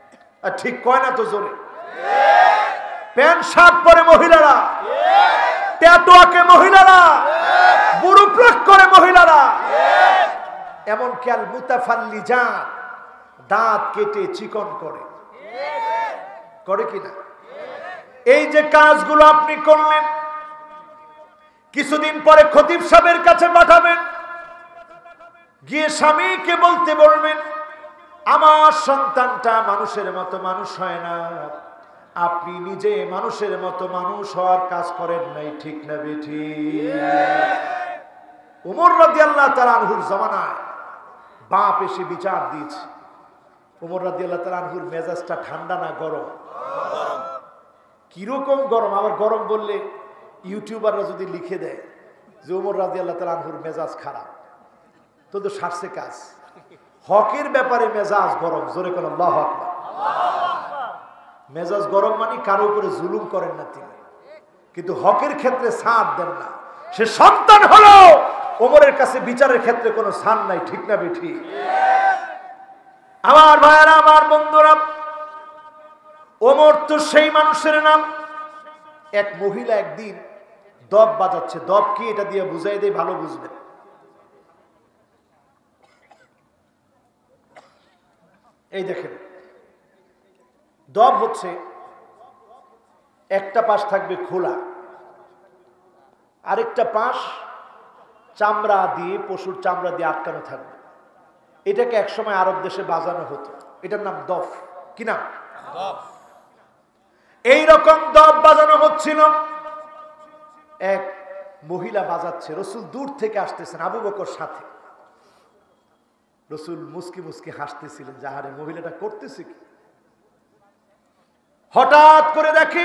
ঠিক কয় না তো জোরে? প্যান্ট শার্ট পরে মহিলারা, ট্যাটু আঁকে মহিলারা, বুড়ো প্লাক করে মহিলারা, এমন খেয়াল মুতাফাল্লিজা দাঁত কেটে চিকন করে, করে কিনা? এই যে কাজগুলো আপনি করলেন, কিছুদিন পরে খতিব সাহেবের কাছে পাঠাবেন, গিয়ে স্বামীকে বলতে বলবেন, আমার সন্তানটা মানুষের মতো মানুষ হয় না, আপনি নিজে মানুষের মতো মানুষ হওয়ার কাজ করেন নাই, ঠিক না বেঠিক? উমর রাদিয়াল্লাহু তাআলা আনহুর জামানায় বাপ এসে বিচার দিয়েছে। উমর রাদিয়াল্লাহু তাআলা আনহুর মেজাজটা ঠান্ডা না গরম? কিরকম গরম? আবার গরম বললে ইউটিউবাররা যদি লিখে দেয় যে উমর রাদিয়াল্লাহু তাআলা আনহুর মেজাজ খারাপ, তো তো সারছে কাজ। হকের ব্যাপারে মেজাজ গরম, জোরে কোন আল্লাহু আকবার। মেজাজ গরম মানে কারো উপরে জুলুম করেন না তিনি, কিন্তু হকের ক্ষেত্রে ছাড় দেন না। সে সন্তান হলো, ওমরের কাছে বিচারের ক্ষেত্রে কোনো ছাড় নাই, ঠিক না বেঠি? আমার ভাইয়েরা, আমার বন্ধুরা, ওমর তো সেই মানুষের নাম। এক মহিলা একদিন দব বাজাচ্ছে। দব কি এটা দিয়ে বুঝাই দেয়, ভালো বুঝবেন। এই দেখেন, দব হচ্ছে একটা পাশ থাকবে খোলা, আরেকটা পাশ চামড়া দিয়ে, পশুর চামড়া দিয়ে আটকানো থাকবে। এটাকে একসময় আরব দেশে বাজানো হতো, এটার নাম দফ। কি নাম? এইরকম দব বাজানো হচ্ছিল, এক মহিলা বাজাচ্ছে, রসুল দূর থেকে আসতেছেন, আবু বকর সাথে। রসুল মুস্কি মুস্কি হাসতেছিলেন, যাহারে মহিলাটা করতেছে কি। হঠাৎ করে দেখি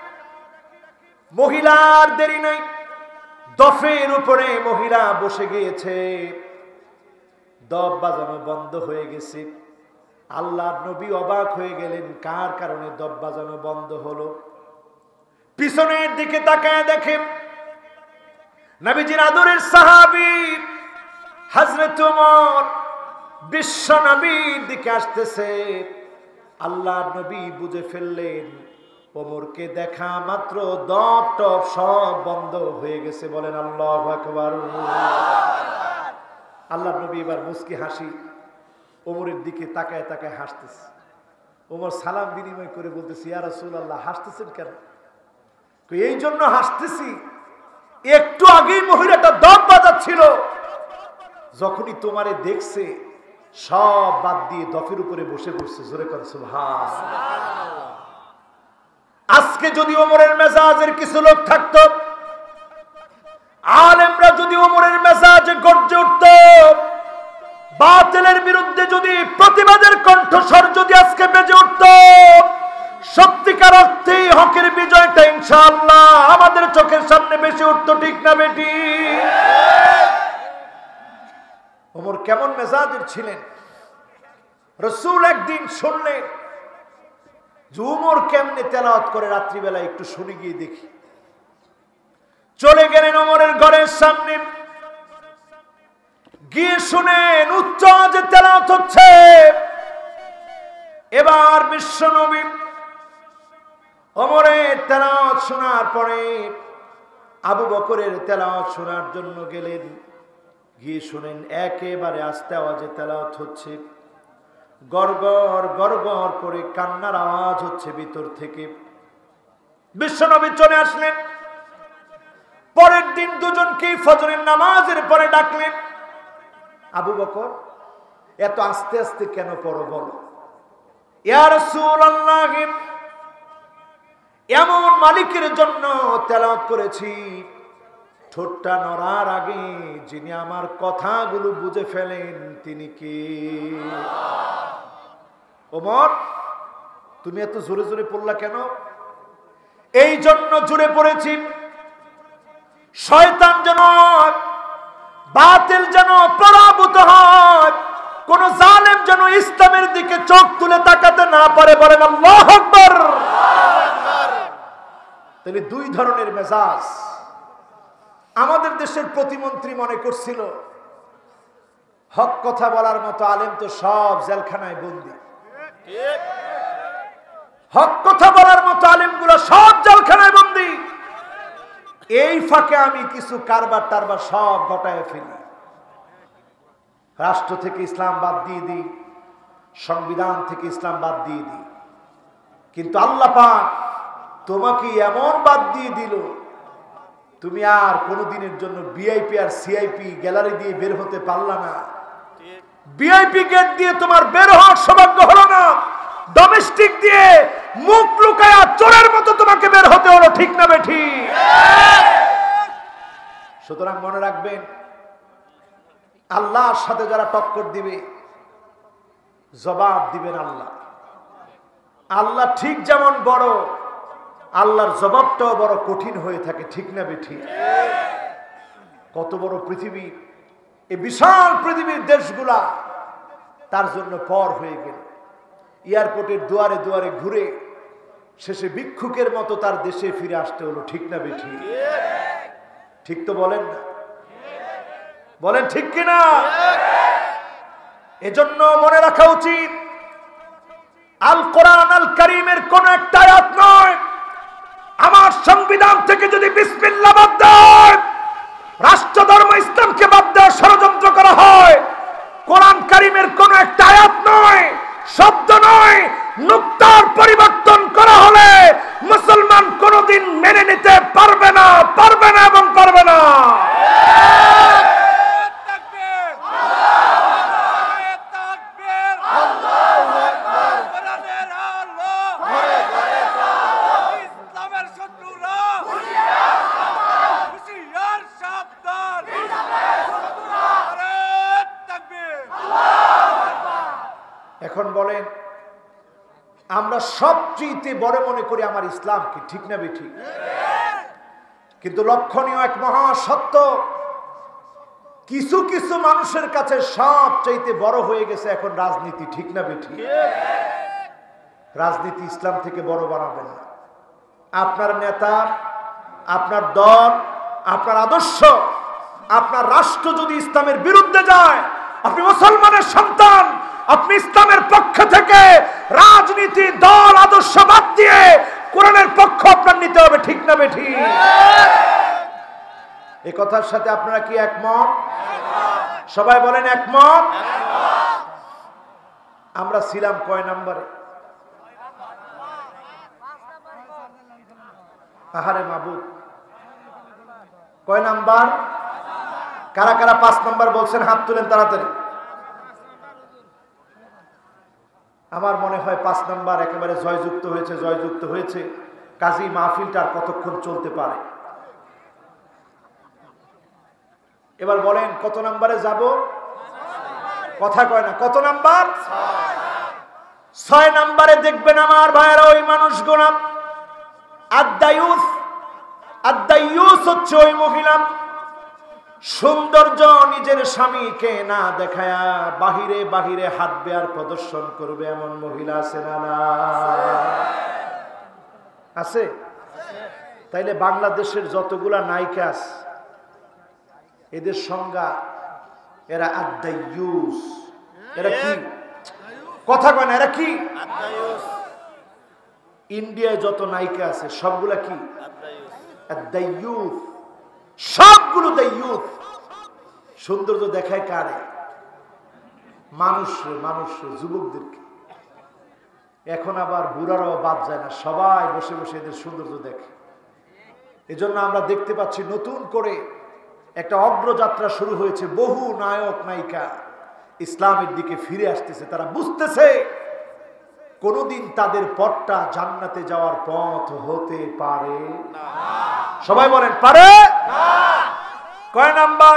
মহিলার দেরি নাই, দফের উপরে মহিলা বসে গিয়েছে, দব বাজানো বন্ধ হয়ে গেছে। আল্লাহর নবী অবাক হয়ে গেলেন, কার কারণে দব বাজানো বন্ধ হলো। পিছনের দিকে তাকায় দেখেন নবীজির আদরের সাহাবী হযরত ওমর বিশ্ব নবীর দিকে আসতেছে। আল্লাহর নবী বুঝে ফেললেন, ওমরকে দেখা মাত্র দব টপ সব বন্ধ হয়ে গেছে। বলেন আল্লাহু আকবার। আল্লাহর নবী এবার মুস্কি হাসি ওমরের দিকে তাকায় তাকায় হাসতেছে। ওমর সালাম বিনিময় করে বলতেছে, ইয়া রাসূলুল্লাহ, হাসতেছেন কেন? এই জন্য হাসতেছি, একটু আগেই মহিলাটা দব বাজাচ্ছিল, যখনই তোমারে দেখছে সব বাদ দিয়ে দফের উপরে বসে পড়ছে। জোরে করে সুবহানাল্লাহ। আজকে যদি ওমরের মেজাজের কিছু লোক থাকতো, আলেমরা যদি ওমরের মেজাজে গর্জে উঠত, বাতিলের বিরুদ্ধে যদি প্রতিবাদের কণ্ঠস্বর যদি আজকে বেজে উঠত, সত্যিকার অর্থে হকের বিজয়টা ইনশাআল্লাহ আমাদের চোখের সামনে বেশি উঠত, ঠিক না বেটি? ওমর কেমন মেজাজের ছিলেন, রাসূল একদিন শুনলেন যে ওমর কেমনে তেলাওয়াত করে, রাত্রিবেলা একটু শুনে গিয়ে দেখি। চলে গেলেন ওমরের ঘরের সামনে, গিয়ে শুনেন উচ্চ আওয়াজে তেলাওয়াত হচ্ছে। এবার বিশ্বনবী ওমরের তেলাওয়াত শোনার পরে আবু বকরের তেলাওয়াত শোনার জন্য গেলেন। গিয়ে শুনেন একেবারে আস্তে আওয়াজে তেলাওয়াত হচ্ছে, গড়গড় গড়গড় করে কান্নার আওয়াজ হচ্ছে ভিতর থেকে। বিশ্বনবী চলে আসলেন। পরের দিন দুজনকে ফজরের নামাজের পরে ডাকলেন। আবু বকর, এত আস্তে আস্তে কেন পড়ো বলো? ইয়া রাসূলুল্লাহ, এমন মালিকের জন্য তেলাওয়াত করেছি, ঠোঁটটা নড়ার আগে যিনি আমার কথাগুলো বুঝে ফেলেন তিনি কে? ওমর, তুমি এত জোরে জোরে পড়লা কেন? এই জন্য জোরে পড়েছি, শয়তান যেন, বাতিল যেন পরাভূত হয়, কোন জালেম যেন ইসলামের দিকে চোখ তুলে তাকাতে না পারে। বলেন আল্লাহু আকবার। তাহলে দুই ধরনের মেজাজ। আমাদের দেশের প্রতিমন্ত্রী মনে করছিল হক কথা বলার মতো আলেম তো সব জেলখানায় বন্দী, হক কথা বলার মতো আলেমগুলো সব জেলখানায় বন্দী। এই ফাঁকে আমি কিছু কারবার টারবার সব ঘটায় ফেলি, রাষ্ট্র থেকে ইসলাম বাদ দিয়ে দিই, সংবিধান থেকে ইসলাম বাদ দিয়ে দিই। কিন্তু আল্লাহ পাক তোমাকে এমন বাদ দিয়ে দিল, তুমি আর কোনোদিনের জন্য ভিআইপি আর সিআইপি গ্যালারি দিয়ে বের হতে পারলা না। ভিআইপি গেট দিয়ে তোমার বের হওয়ার সৌভাগ্য হলো না, ডোমেস্টিক দিয়ে মুখ লুকায়া চোরের মতো তোমাকে বের হতে হলো, ঠিক না বেঠি? সুতরাং মনে রাখবেন, আল্লাহর সাথে যারা টক্কর দিবে জবাব দিবেন আল্লাহ। আল্লাহ ঠিক যেমন বড়, আল্লাহর জবাবটাও বড় কঠিন হয়ে থাকে, ঠিক না বেঠি? কত বড় পৃথিবী, এই বিশাল পৃথিবীর দেশগুলা তার জন্য পর হয়ে গেল। এয়ারপোর্টের দুয়ারে দুয়ারে ঘুরে শেষে ভিক্ষুকের মতো তার দেশে ফিরে আসতে হলো, ঠিক না বেঠি? ঠিক তো বলেন না? বলেন ঠিক কিনা? এজন্য মনে রাখা উচিত, আল কোরআন আল কারীমের কোন একটা আয়াত নয়, আমার সংবিধান থেকে যদি বিসমিল্লাহ বাদ দেয়, রাষ্ট্র ধর্ম ইসলামকে বাদ দেওয়ার ষড়যন্ত্র করা হয়, কোরআন কারীমের কোন একটা আয়াত নয়, শব্দ নয়, নুক্তার পরিবর্তন করা হলে মুসলমান কোনদিন মেনে নিতে পারবে না, পারবে না এবং পারবে না। এখন বলেন, আমরা সবচেয়ে বড় মনে করি আমার ইসলামকে, ঠিক না বেঠিক? কিন্তু লক্ষণীয় এক মহা সত্য, কিছু কিছু মানুষের কাছে সবচেয়ে বড় হয়ে গেছে এখন রাজনীতি, ঠিক না বেঠিক? রাজনীতি ইসলাম থেকে বড় বানাবেন না। আপনার নেতা, আপনার দল, আপনার আদর্শ, আপনার রাষ্ট্র যদি ইসলামের বিরুদ্ধে যায়, আপনি মুসলমানের সন্তান, আপনি ইসলামের পক্ষ থেকে রাজনীতি, দল, আদর্শ বাদ দিয়ে কোরআনের পক্ষ আপনার নিতে হবে, ঠিক না বেঠি? এই কথার সাথে আপনারা কি একমত? সবাই বলেন একমত। আমরা ছিলাম কয় নাম্বারে? আহারে মাবুদ, কয় নাম্বার? কারা কারা পাঁচ নাম্বার বলছেন হাত তুলেন তাড়াতাড়ি। আমার মনে হয় পাঁচ নাম্বার একেবারে জয়যুক্ত হয়েছে, জয়যুক্ত হয়েছে। কাজী মাহফিলটা আর কতক্ষণ চলতে পারে? এবার বলেন কত নাম্বারে যাব? কথা কয় না, কত নাম্বার? ছয় নাম্বারে দেখবেন আমার ভাইয়েরা, ওই মানুষগুলো আদ-দায়ুস, আদ-দায়ুস হচ্ছে ওই মহিলা, সৌন্দর্য নিজের স্বামীকে না দেখায়া বাহিরে বাহিরে হাঁটবে আর প্রদর্শন করবে, এমন মহিলা আছে না? না আছে? তাইলে বাংলাদেশের যতগুলা নায়িকা আছে এদের সংজ্ঞা, এরা আদ-দায়ুস। এরা কি? কথা কয় না, এরা কি? ইন্ডিয়ায় যত নায়িকা আছে সবগুলা কি? আদ-দায়ুস। সবগুলো দায়ুস। সৌন্দর্য দেখায় কারে? মানুষ, মানুষ, যুবকদেরকে। এখন আবার বুড়ারাও বাদ যায় না, সবাই বসে বসে এদের সৌন্দর্য দেখে। এজন্য আমরা দেখতে পাচ্ছি নতুন করে একটা অগ্রযাত্রা শুরু হয়েছে, বহু নায়ক নায়িকা ইসলামের দিকে ফিরে আসতেছে। তারা বুঝতেছে কোনদিন তাদের পথটা জান্নাতে যাওয়ার পথ হতে পারে না। সবাই বলেন পারে না। কয় নাম্বার?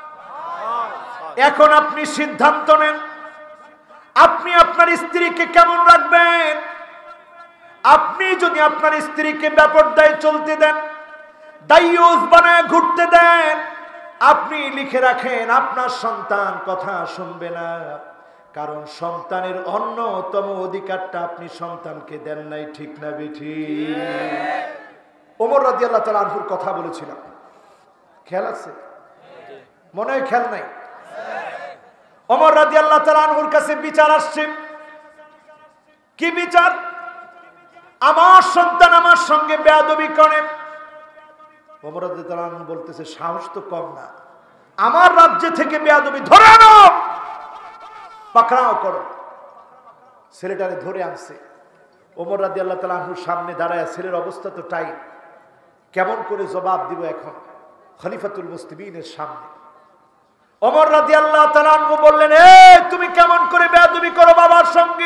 এখন আপনি সিদ্ধান্ত নেন, আপনি আপনার স্ত্রীকে কেমন রাখবেন। আপনি যদি আপনার স্ত্রীকে বেপরদায় চলতে দেন, দায়ুস বানায় ঘুরতে দেন, আপনি লিখে রাখেন আপনার সন্তান কথা শুনবে না, কারণ সন্তানের অন্যতম অধিকারটা আপনি সন্তানকে দেন নাই, ঠিক না বেঠিক? ওমর রাদিয়াল্লাহু তাআলা আনহুর কথা বলেছিলাম, খেয়াল আছে? মনে হয় খেয়াল নাই? ওমর রাদিয়াল্লাহু তাআলা আনহুর কাছে বিচার আসছে। কি বিচার? আমার সন্তান আমার সঙ্গে বেয়াদবি করে, ওমর রাদিয়াল্লাহু আনহু বলতেছে, সাহস তো কম না, আমার রাজ্য থেকে বেয়াদবি ধরে আনো, পাকড়াও করো। ছেলেটারে ধরে আনছে। ওমর রাদিয়াল্লাহু তাআলা আনহুর সামনে দাঁড়ায়, ছেলের অবস্থা তো টাইট, কেমন করে জবাব দিব এখন খলিফাতুল মুসলিমিনের সামনে। ওমর রাদিয়াল্লাহু তাআলা আনহু বললেন, এই তুমি কেমন করে বেয়াদবি করো বাবার সঙ্গে?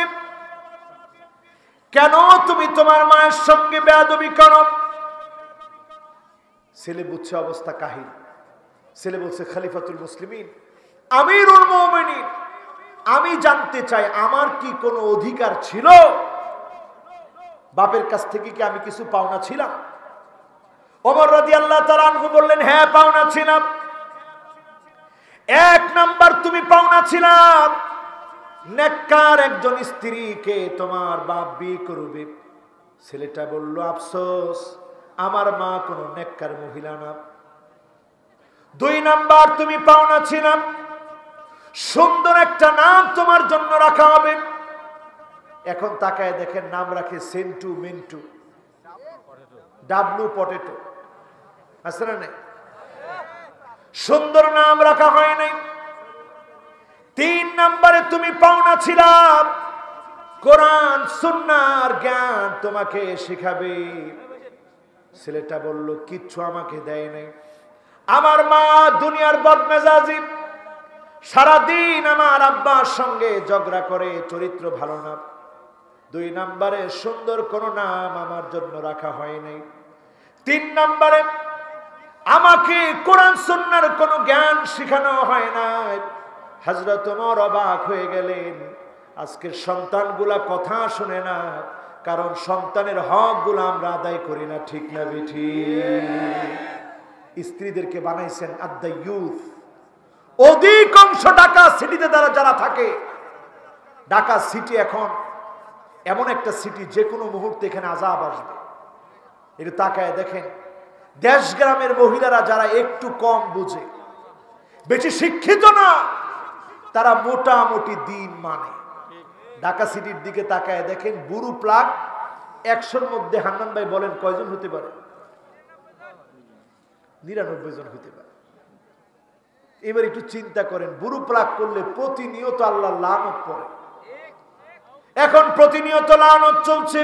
কেন তুমি তোমার মায়ের সঙ্গে বেয়াদবি করো? ছেলে বুঝছে অবস্থা কাহিল। ছেলে বলছে, খলিফাতুল মুসলিমিন, আমিরুল মুমিনিন, আমি জানতে চাই আমার কি কোনো অধিকার ছিল? বাপের কাছ থেকে কি আমি কিছু পাওনা ছিলাম? ওমর রাদিয়াল্লাহু তাআলা আনহু বললেন, হ্যাঁ পাওনা ছিলাম। এক নাম্বার তুমি পাওনা ছিলাম নেককার একজন স্ত্রীকে তোমার বাপ বিয়ে করবে। ছেলেটা বলল, আফসোস, আমার মা কোনো নেককার মহিলা না। দুই নাম্বার তুমি পাওনা ছিলাম সুন্দর একটা নাম তোমার জন্য রাখা হবে। এখন তাকায় দেখেন, নাম রাখে সেন্টু মিন্টু, ডাবলু পটেটো, আছে না নাই? সুন্দর নাম রাখা হয় নাই। তিন নম্বরে তুমি পাওনা ছিলাম কোরআন সুন্নাহর জ্ঞান তোমাকে শেখাবে। ছেলেটা বলল, কিচ্ছু আমাকে দেয় নাই। আমার মা দুনিয়ার বদমেজাজি, সারাদিন আমার আব্বার সঙ্গে ঝগড়া করে, চরিত্র ভালো না। দুই নম্বরে সুন্দর কোনো নাম আমার জন্য রাখা হয় নাই। তিন নম্বরে আমাকে কোরআন সুন্নাহর কোনো জ্ঞান শেখানো হয় নাই। হযরত ওমর অবাক হয়ে গেলেন, আজকের সন্তানগুলা কথা শুনে না, কারণ সন্তানের হকগুলো আমরা আদায় করি না, ঠিক না বেঠিক? স্ত্রীদেরকে বানাইছেন আদ-দায়ুস। অধিকাংশ ঢাকা সিটিতে যারা যারা থাকে, ঢাকা সিটি এখন এমন একটা সিটি, যে কোনো মুহূর্তে এখানে আযাব আসবে। একটু তাকায় দেখেন, দেশ গ্রামের মহিলারা যারা একটু কম বুঝে, বেশি শিক্ষিত না, তারা মোটামুটি দিন মানে। ঢাকা সিটির দিকে তাকায় দেখেন, বুড়ো প্লাগ একশোর মধ্যে হান্নান ভাই বলেন কয়জন হতে পারে? নিরানব্বই জন হতে পারে। এবার একটু চিন্তা করেন, বুড়ো প্লাগ করলে প্রতিনিয়ত আল্লাহ লানত পড়ে। এখন প্রতিনিয়ত লানত চলছে,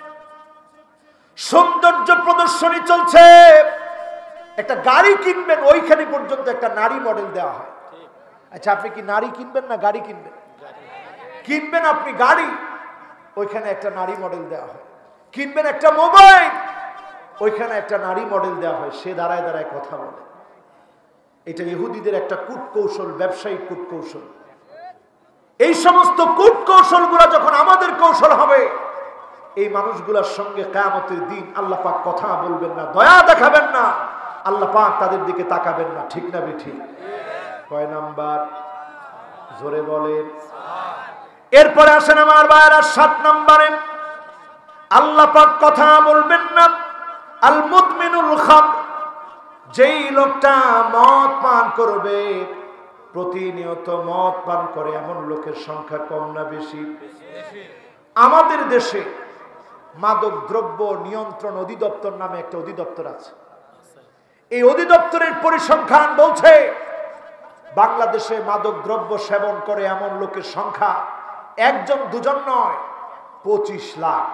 সৌন্দর্য প্রদর্শনী চলছে। একটা গাড়ি কিনবেন, ওইখানে পর্যন্ত একটা নারী মডেল দেওয়া হয়। আচ্ছা, আপনি কি নারী কিনবেন না গাড়ি কিনবেন? কিনবেন আপনি গাড়ি, ওইখানে একটা নারী মডেল দেওয়া হয়। কিনবেন একটা মোবাইল, ওইখানে একটা নারী মডেল দেওয়া হয়, সে দাঁড়ায় দাঁড়ায় কথা বলে। এটা ইহুদিদের একটা কূটকৌশল, ব্যবসায়িক কূটকৌশল। এই সমস্ত কূটকৌশল গুলা যখন আমাদের কৌশল হবে, এই মানুষগুলোর সঙ্গে কিয়ামতের দিন আল্লাহ পাক কথা বলবেন না, দয়া দেখাবেন না, আল্লাহ পাক তাদের দিকে তাকাবেন না, ঠিক না বেঠিক? কয় নাম্বার? জোরে বলেন। এরপরে আসেন আমার ভাইরা, সাত নম্বরে আল্লাহ পাক কথা বলবেন না আল মুদমিনুল খামর, যেই লোকটা মদ পান করবে, প্রতিনিয়ত মদ পান করে, এমন লোকের সংখ্যা কম না বেশি? আমাদের দেশে মাদক দ্রব্য নিয়ন্ত্রণ অধিদপ্তর নামে একটা অধিদপ্তর আছে। এই অধিদপ্তরের পরিসংখ্যান বলছে, বাংলাদেশে মাদক দ্রব্য সেবন করে এমন লোকের সংখ্যা একজন দুজন নয়, পঁচিশ লাখ।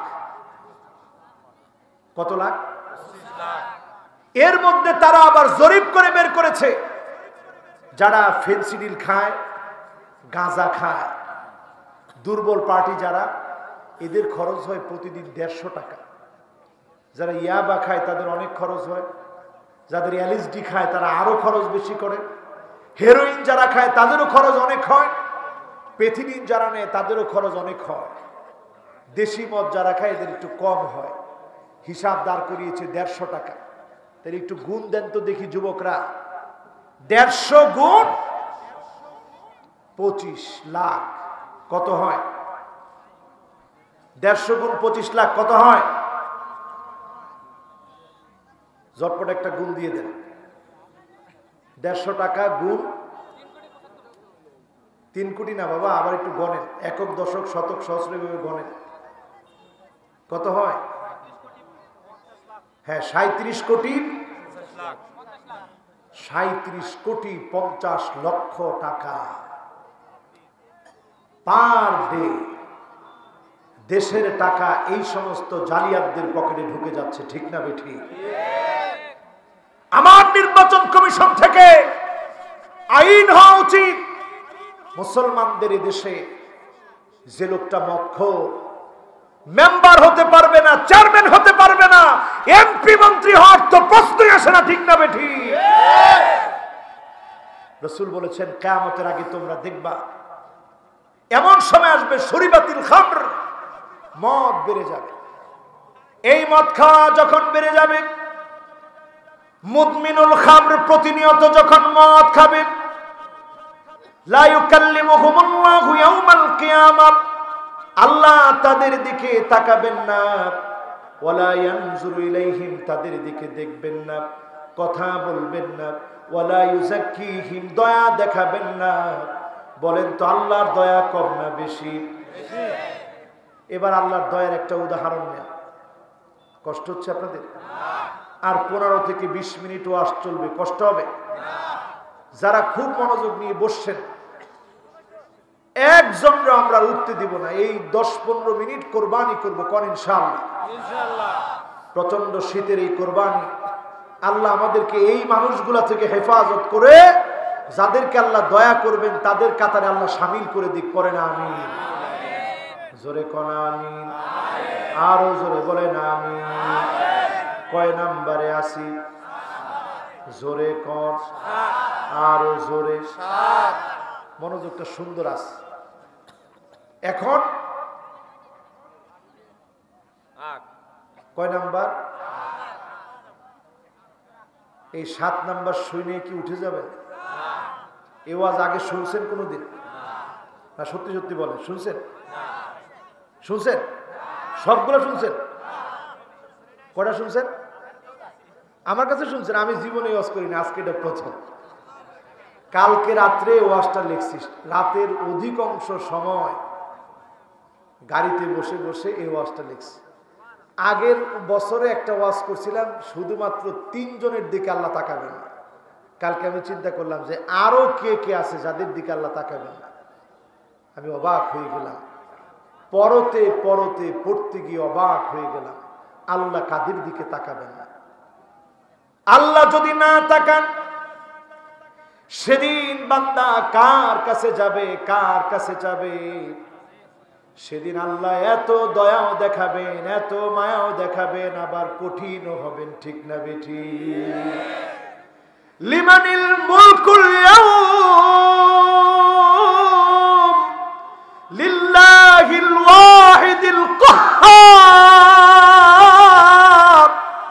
কত লাখ? এর মধ্যে তারা আবার জরিপ করে বের করেছে, যারা ফেনসিডিল খায়, গাঁজা খায়, দুর্বল পার্টি যারা, এদের খরচ হয় প্রতিদিন দেড়শো টাকা। যারা ইয়াবা খায় তাদের অনেক খরচ হয়, যাদের এলএসডি খায় তারা আরো খরচ বেশি করে, হেরোইন যারা খায় তাদেরও খরচ অনেক হয়, পেথিনিন যারা নেয় তাদেরও খরচ অনেক হয়, দেশি মদ যারা খায় এদের একটু কম হয়। হিসাব দাঁড় করিয়েছে দেড়শো টাকা। তাহলে একটু গুণ দেন তো দেখি যুবকরা, দেড়শো গুণ পঁচিশ লাখ কত হয়? দেড়শো গুণ পঁচিশ লাখ কত হয়? ঝটপট একটা গুণ দিয়ে দেন। দেড়শো টাকা গুণ তিন কোটি না বাবা, আবার একটু গণেন, একক দশক শতক সহস্র গণেন, কত হয়? হ্যাঁ, সাঁত্রিশ কোটি সাঁইত্রিশ কোটি পঞ্চাশ লক্ষ টাকা পার ডে দেশের টাকা এই সমস্ত জালিয়াতদের পকেটে ঢুকে যাচ্ছে, ঠিক না বেঠিক? আমার নির্বাচন কমিশন থেকে আইন হওয়া উচিত, মুসলমানদের এই দেশে যে লোকটা মদখোর, মেম্বার হতে পারবে না, চেয়ারম্যান হতে পারবে না, এমপি মন্ত্রী হওয়ার তো প্রশ্নই আসে না, ঠিক না বেঠিক? রাসূল বলেছেন কিয়ামতের আগে তোমরা দেখবা এমন সময় আসবে শরীবাতিল খামর, মদ বেড়ে যাবে। এই মদ খাওয়া যখন বেড়ে যাবে, মুদমিনুল খামর প্রতিনিয়ত যখন মদ খাবে, লা ইউকাল্লিমুহুমুল্লাহু ইয়াউমাল কিয়ামাহ, আল্লাহ তাদের দিকে তাকাবেন না, ওয়ালা ইয়ানজুরু ইলাইহিম, তাদের দিকে দেখবেন না, কথা বলবেন না, ওয়ালা ইউযাক্কিহিম, দয়া দেখাবেন না। বলেন তো আল্লাহর দয়া কম না বেশি? এবার আল্লাহর দয়ার একটা উদাহরণ নেন। কষ্ট হচ্ছে আপনাদের? আর পনেরো থেকে বিশ মিনিট ওয়াজ চলবে, কষ্ট হবে? যারা খুব মনোযোগ নিয়ে বসছেন, একজনরা আমরা উঠতে দিব না। এই দশ পনেরো মিনিট কোরবানি করবো, কোন ইনশাআল্লাহ? প্রচন্ড শীতের এই কোরবানি আল্লাহ আমাদেরকে এই মানুষগুলা থেকে হেফাজত করে, যাদেরকে আল্লাহ দয়া করবেন তাদের কাতারে আল্লাহ শামিল করে দিক। করে না আমিন? জোরে কোন আমিন? আরো জোরে বলেন আমিন। কয় নাম্বারে আসি? জোরে কোন? আরো জোরে। মনোযোগটা সুন্দর আছে। এখন কয় নাম্বার? এই সাত নাম্বার শুনে কি উঠে যাবে? এই ওয়াজ আগে শুনছেন কোনোদিন? না সত্যি সত্যি বলেন, শুনছেন? শুনছেন? সবগুলো শুনছেন? কটা শুনছেন? আমার কাছে শুনছেন, আমি জীবনে ওয়াজ করিনি, আজকে এটা প্রথম। কালকে রাত্রে ওয়াজটা লিখছি, রাতের অধিকাংশ সময় গাড়িতে বসে বসে এই ওয়াজটা লিখছি। আগের বছরে একটা ওয়াজ করছিলাম, শুধুমাত্র তিনজনের দিকে আল্লাহ তাকাবেন না। কালকে আমি চিন্তা করলাম যে আরো কে কে আছে যাদের দিকে আল্লাহ তাকাবেন না। আমি অবাক হয়ে গেলাম, পরতে পরতে পড়তে গিয়ে অবাক হয়ে গেলাম, আল্লাহ কাদের দিকে তাকাবেন না। আল্লাহ যদি না তাকান, সেদিন বান্দা কার কাছে যাবে? কার কাছে যাবে? সেদিন আল্লাহ এত দয়াও দেখাবেন, এত মায়াও দেখাবেন, আবার কঠিনও হবেন, ঠিক না বেঠি? লিমানিল মুলকুল ইয়াউম লিল্লাহিল ওয়াহিদিল কাহ্হার।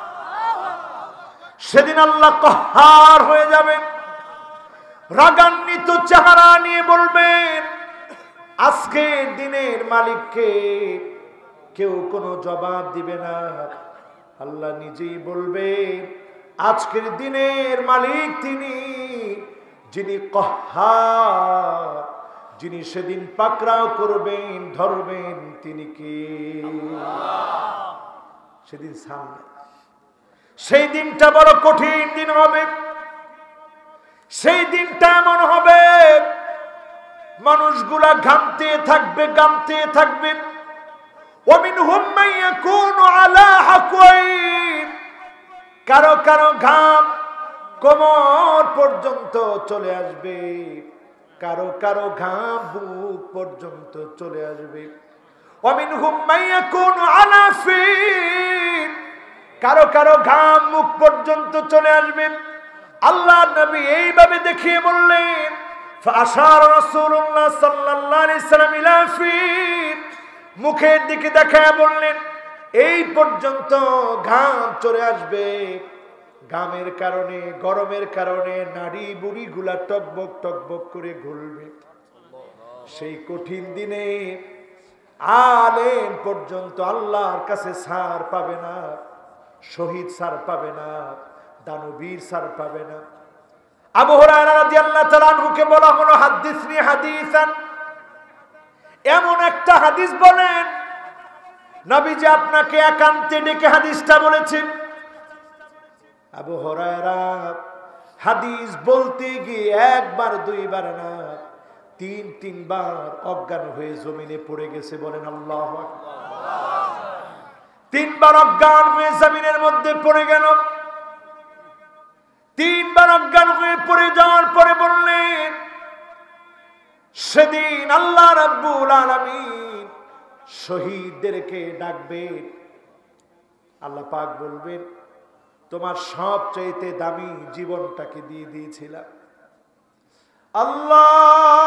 সেদিন আল্লাহ কাহ্হার হয়ে যাবেন, রাগান্বিত চেহারা নিয়ে বলবেন, আজকের দিনের মালিককে কেউ কোনো জবাব দিবে না। আল্লাহ নিজেই বলবে, আজকের দিনের মালিক তিনি, যিনি কাহ্হার, যিনি সেদিন পাকড়াও করবেন, ধরবেন, তিনি কে? সেদিন সামনে, সেই দিনটা বড় কঠিন দিন হবে। সেই দিনটা এমন হবে, মানুষগুলা ঘামতে থাকবে, ঘামতে থাকবে। ওয়ামিনহুম মান ইয়াকুনু আলা হাকওয়াইন, কারো কারো ঘাম কোমর পর্যন্ত চলে আসবে, কারো কারো ঘাম বুক পর্যন্ত চলে আসবে। ওয়ামিনহুম মান ইয়াকুনু আলা ফিন, কারো কারো ঘাম মুখ পর্যন্ত চলে আসবে। আল্লাহ নবী এইভাবে দেখিয়ে বললেন, ফাশারা রাসূলুল্লাহ সাল্লাল্লাহু আলাইহি সাল্লাম ইলা ফিন, মুখের দিকে দেখায় বললেন, এই পর্যন্ত ঘাম চলে আসবে। ঘামের কারণে, গরমের কারণে নাড়ি বুড়ি গুলা টকবক টকবক করে ঘুরবে। সেই কঠিন দিনে আলেম পর্যন্ত আল্লাহর কাছে ছাড় পাবে না, শহীদ ছাড় পাবে না, দানবীর ছাড় পাবে না। আবু হুরায়রা রাদিয়াল্লাহু তাআলা আনহুকে বলা হলো, হাদিসনি হাদিসান, এমন একটা হাদিস বলেন, নবীজি আপনাকে একান্তে ডেকে হাদিসটা বলেছেন। আবু হুরায়রা হাদিস বলতে গিয়ে একবার দুইবার না, তিন তিনবার অজ্ঞান হয়ে জমিনে পড়ে গেছে। বলেন আল্লাহু আকবার। তিনবার অজ্ঞান হয়ে জমিনের মধ্যে পড়ে গেল। তিনবার অজ্ঞান হয়ে পড়ে যাওয়ার পরে বললেন, সেদিন আল্লাহ রাব্বুল আলামিন শহীদদেরকে ডাকবেন। আল্লাহ পাক বলবেন, তোমার সবচাইতে দামি জীবনটাকে দিয়ে দিয়েছিলাম আল্লাহ,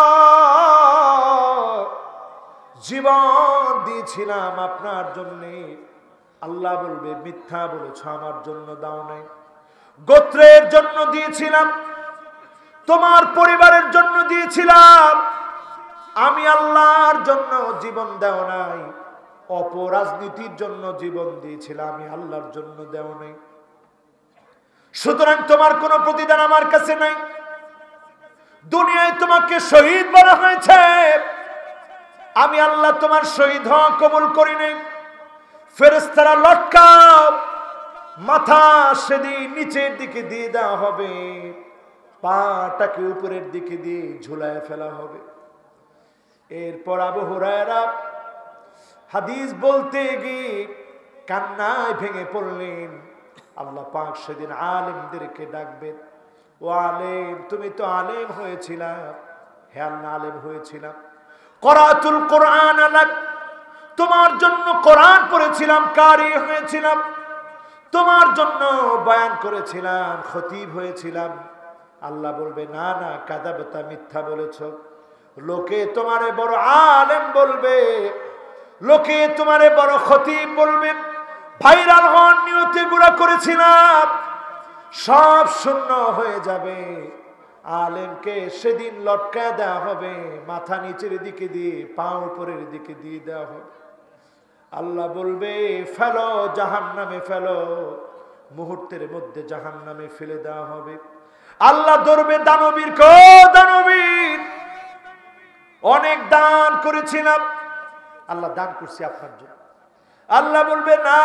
জীবন দিয়েছিলাম আপনার জন্যে। আল্লাহ বলবে, মিথ্যা বলেছ, আমার জন্য দাও নাই। গোত্রের জন্য দিয়েছিলাম, তোমার পরিবারের জন্য দিয়েছিলাম, আমি আল্লাহর জন্য জীবন দেও নাই। অপরাজনীতির জন্য জীবন দিয়েছিলাম, আমি আল্লাহর জন্য দেও নাই। সুতরাং তোমার কোনো প্রতিদান আমার কাছে নাই। দুনিয়ায় তোমাকে শহীদ বলা হয়েছে, আমি আল্লাহ তোমার শহীদ হওয়া কবুল করি নাই। ফেরেশতারা লটকাও, মাথা সেদিন নিচের দিকে দিয়ে দেওয়া হবে, পাটাকে উপরের দিকে দিয়ে ঝুলায় ফেলা হবে। এরপর আবু হুরায়রা হাদিস বলতে গিয়ে কান্নায় ভেঙে পড়লেন। আল্লাহ পাক সেদিন আলেমদেরকে ডাকবেন, ও আলেম, তুমি তো আলেম হয়েছিলাম। হে আল্লাহ, আলেম হয়েছিলাম, করাতুল কোরআন আলাক, তোমার জন্য কোরআন পড়েছিলাম, কারি হয়েছিলাম, তোমার জন্য বয়ান করেছিলাম, খতিব হয়েছিলাম। আল্লাহ বলবে, না না, কাযাবতা, মিথ্যা বলেছ। লোকে তোমারে বড় আলেম বলবে, লোকে তোমারে বড় খতিব বলবে, ভাইরাল হওয়ার নিয়তে গুলা করেছিলাম, সব শূন্য হয়ে যাবে। আলেমকে সেদিন লটকায় দেওয়া হবে, মাথা নিচের দিকে দিয়ে পা উপরের দিকে দিয়ে দেওয়া হবে। আল্লাহ বলবে, ফেলো, জাহান্নামে ফেলো। মুহূর্তের মধ্যে জাহান্নামে ফেলে দেওয়া হবে। আল্লাহ ধরবে দানবীর, কো দানবীর, অনেক দান করেছিলাম, আল্লাহ দান করছি আপনার জন্য। আল্লাহ বলবে, না,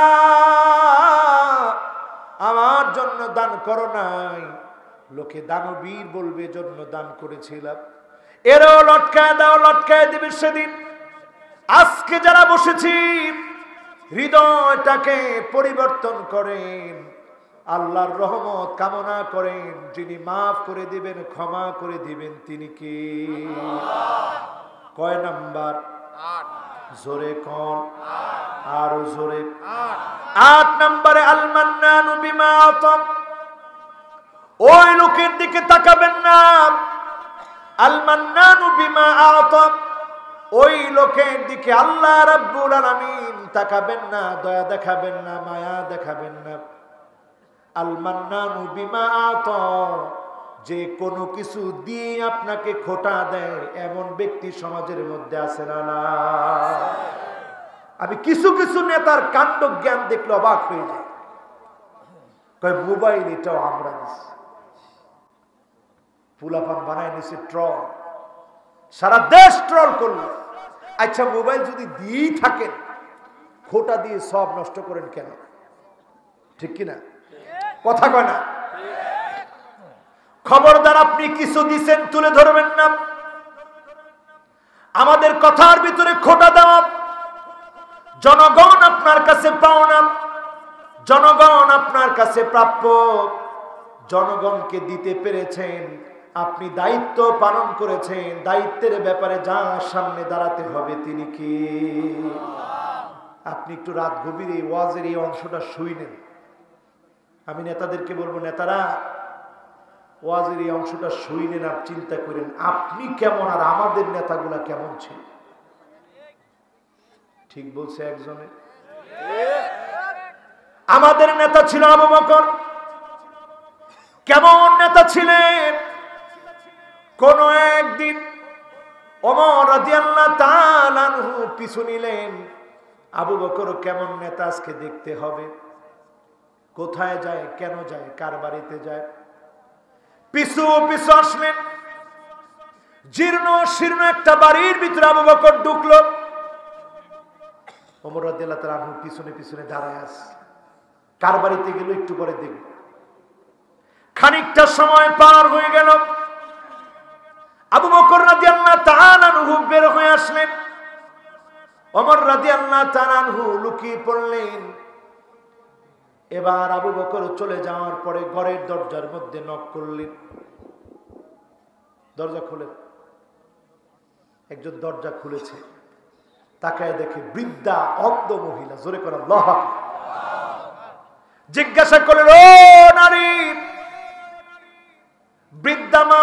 আমার জন্য দান করো নাই, লোকে দানবীর বলবে জন্য দান করেছিলাম। এরও লটকায় দাও, লটকায় দেবে সেদিন। আজকে যারা বসেছি, হৃদয়টাকে পরিবর্তন করেন, আল্লাহর রহমত কামনা করেন। যিনি মাফ করে দিবেন, ক্ষমা করে দিবেন, তিনি কি? কয় নাম্বার? জোরে কোন? আর জোরে। আট নম্বরে আল মান্নানু বিমা আতা। ওই লোকের দিকে তাকাবেন না। আল মান্নানু বিমা আতা, ওই লোকের দিকে আল্লাহ রাব্বুল আলামিন তাকাবেন না, দয়া দেখাবেন না, মায়া দেখাবেন না। আল মান্নানু বিমা আতা, যে কোনো কিছু দিয়ে আপনাকে খোটা দেয়, এমন ব্যক্তি সমাজের মধ্যে আছে না? না। আমি কিছু কিছু নেতার কাণ্ড জ্ঞান দেখলে অবাক হয়ে যায়। কয় মোবাইল এটাও আমরা দিচ্ছি, পুলাপান বানায় নিছে ট্রল, সারা দেশ ট্রল করলো। আচ্ছা, মোবাইল যদি দিয়েই থাকেন, খোটা দিয়ে সব নষ্ট করেন কেন? ঠিক কিনা? কথা কয় না? খবরদার, আপনি কিছু দিছেন তুলে ধরবেন না। আমাদের কথার ভিতরে খোটা দেওয়া, জনগণ আপনার কাছে পাওনা, জনগণ আপনার কাছে প্রাপ্য। জনগণকে দিতে পেরেছেন, আপনি দায়িত্ব পালন করেছেন, দায়িত্বের ব্যাপারে যার সামনে দাঁড়াতে হবে তিনি কি? আপনি একটু রাত গভীরে ওয়াজের এই অংশটা শুইলেন। আমি নেতাদেরকে বলবো, নেতারা ওয়াজের এই অংশটা শুইলেন আর চিন্তা করেন আপনি কেমন আর আমাদের নেতাগুলা কেমন ছিল। ঠিক বলছে একজনে। আমাদের নেতা ছিল আবু বকর। কেমন নেতা ছিলেন? কোন একদিন ওমর রাদিয়াল্লাহু তাআলা আনহু পিছু নিলেন, আবু বকর কেমন নেতা আজকে দেখতে হবে। কোথায় যায়, কেন যায়, কার বাড়িতে যায়, পিছু পিছু আসলেন। জীর্ণ শীর্ণ একটা বাড়ির ভিতরে আবু বকর ঢুকলো। ওমর রাদিয়াল্লাহু তাআলা আনহু পিছনে পিছনে দাঁড়ায় আছে। কার বাড়িতে গেল একটু পরে দেখব। খানিকটা সময় পার হয়ে গেল। আবু বকর রাদিয়াল্লাহু তাআলা আনহু বের হয়ে আসলেন, ওমর রাদিয়াল্লাহু তাআলা আনহু লুকিয়ে পড়লেন। এবার আবু বকর চলে যাওয়ার পরে ঘরের দরজার মধ্যে নক করলেন। দরজা খুলেন। একজন দরজা খুলেছে, তাকায় দেখে বৃদ্ধা অন্ধ মহিলা। জোরে করে আল্লাহু আকবার। জিজ্ঞাসা করলেন, ও নারী, বৃদ্ধা মা,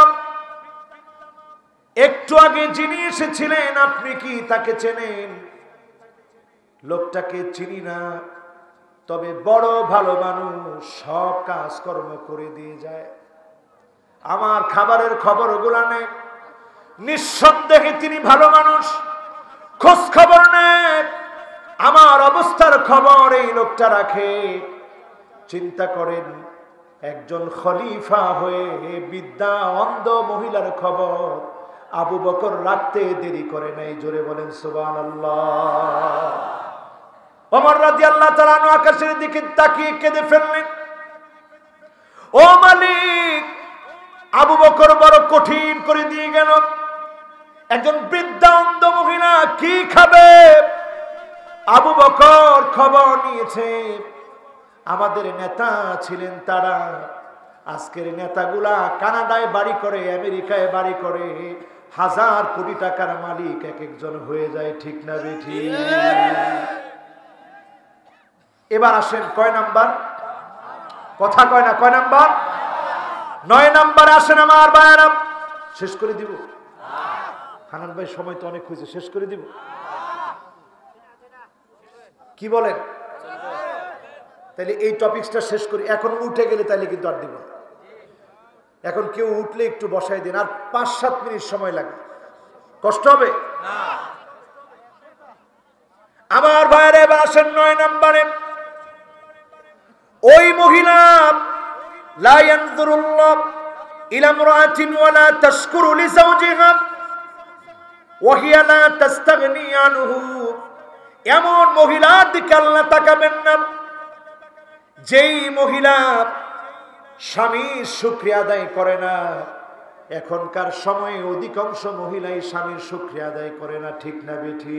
একটু আগে যিনি এসেছিলেন আপনি কি তাকে চেনেন? লোকটাকে চিনি না, তবে বড় ভালো মানুষ, সব কাজকর্ম করে দিয়ে যায়, আমার খাবারের খবরগুলো নেই, নিঃসন্দেহে তিনি ভালো মানুষ, খোঁজ খবর নেন, আমার অবস্থার খবর এই লোকটা রাখে। চিন্তা করেন, একজন খলিফা হয়ে বৃদ্ধা অন্ধ মহিলার খবর আবু বকর রাখতে দেরি করে নাই। জোরে বলেন সুবহানাল্লাহ। ওমর রাদিয়াল্লাহু তাআলা আনহু আকাশের দিকে তাকিয়ে কেঁদে ফেললেন। ও মালিক, আবু বকর বড় কঠিন করে দিয়ে গেল। একজন বৃদ্ধা অন্ধ মহিলা কি খাবে? আবু বকর খবর নিয়েছে, আমাদের নেতা ছিলেন তারা, আজকের নেতাগুলা কানাডায় বাড়ি করে, আমেরিকায় বাড়ি করে, হাজার কোটি টাকার মালিক এক একজন হয়ে যায়। ঠিক না বেঠি? এবার আসেন কয় নাম্বার? কথা কয় না, কয় নাম্বার? নয় নাম্বার আসেন আমার ভাইয়েরা। শেষ করে দিব? হানান ভাই সময় তো অনেক হয়েছে, শেষ করে দিব? কি বলেন? তাহলে এই টপিকসটা শেষ করি। এখন উঠে গেলে তাহলে কিন্তু আর দিব না। এখন কেউ উঠলে একটু বসাই দিন, আর পাঁচ সাত মিনিট সময় লাগে, কষ্ট হবে না। আমার ভাইয়েরা এবার আসেন নয় নম্বরে। ওই মহিলা লা ইয়ানজুরুল্লাহ ইলা ইমরাআতিন ওয়ালা তাশকুরু লিজাওজিহা ওয়া হিয়া লা তাস্তাগনি আনহু, এমন মহিলার দিকে আল্লাহ তাকাবেন না যেই মহিলা স্বামীর শুকরিয়া আদায় করে না। এখনকার সময়ে অধিকাংশ মহিলাই স্বামীর শুকরিয়া আদায় করে না। ঠিক না বেঠি?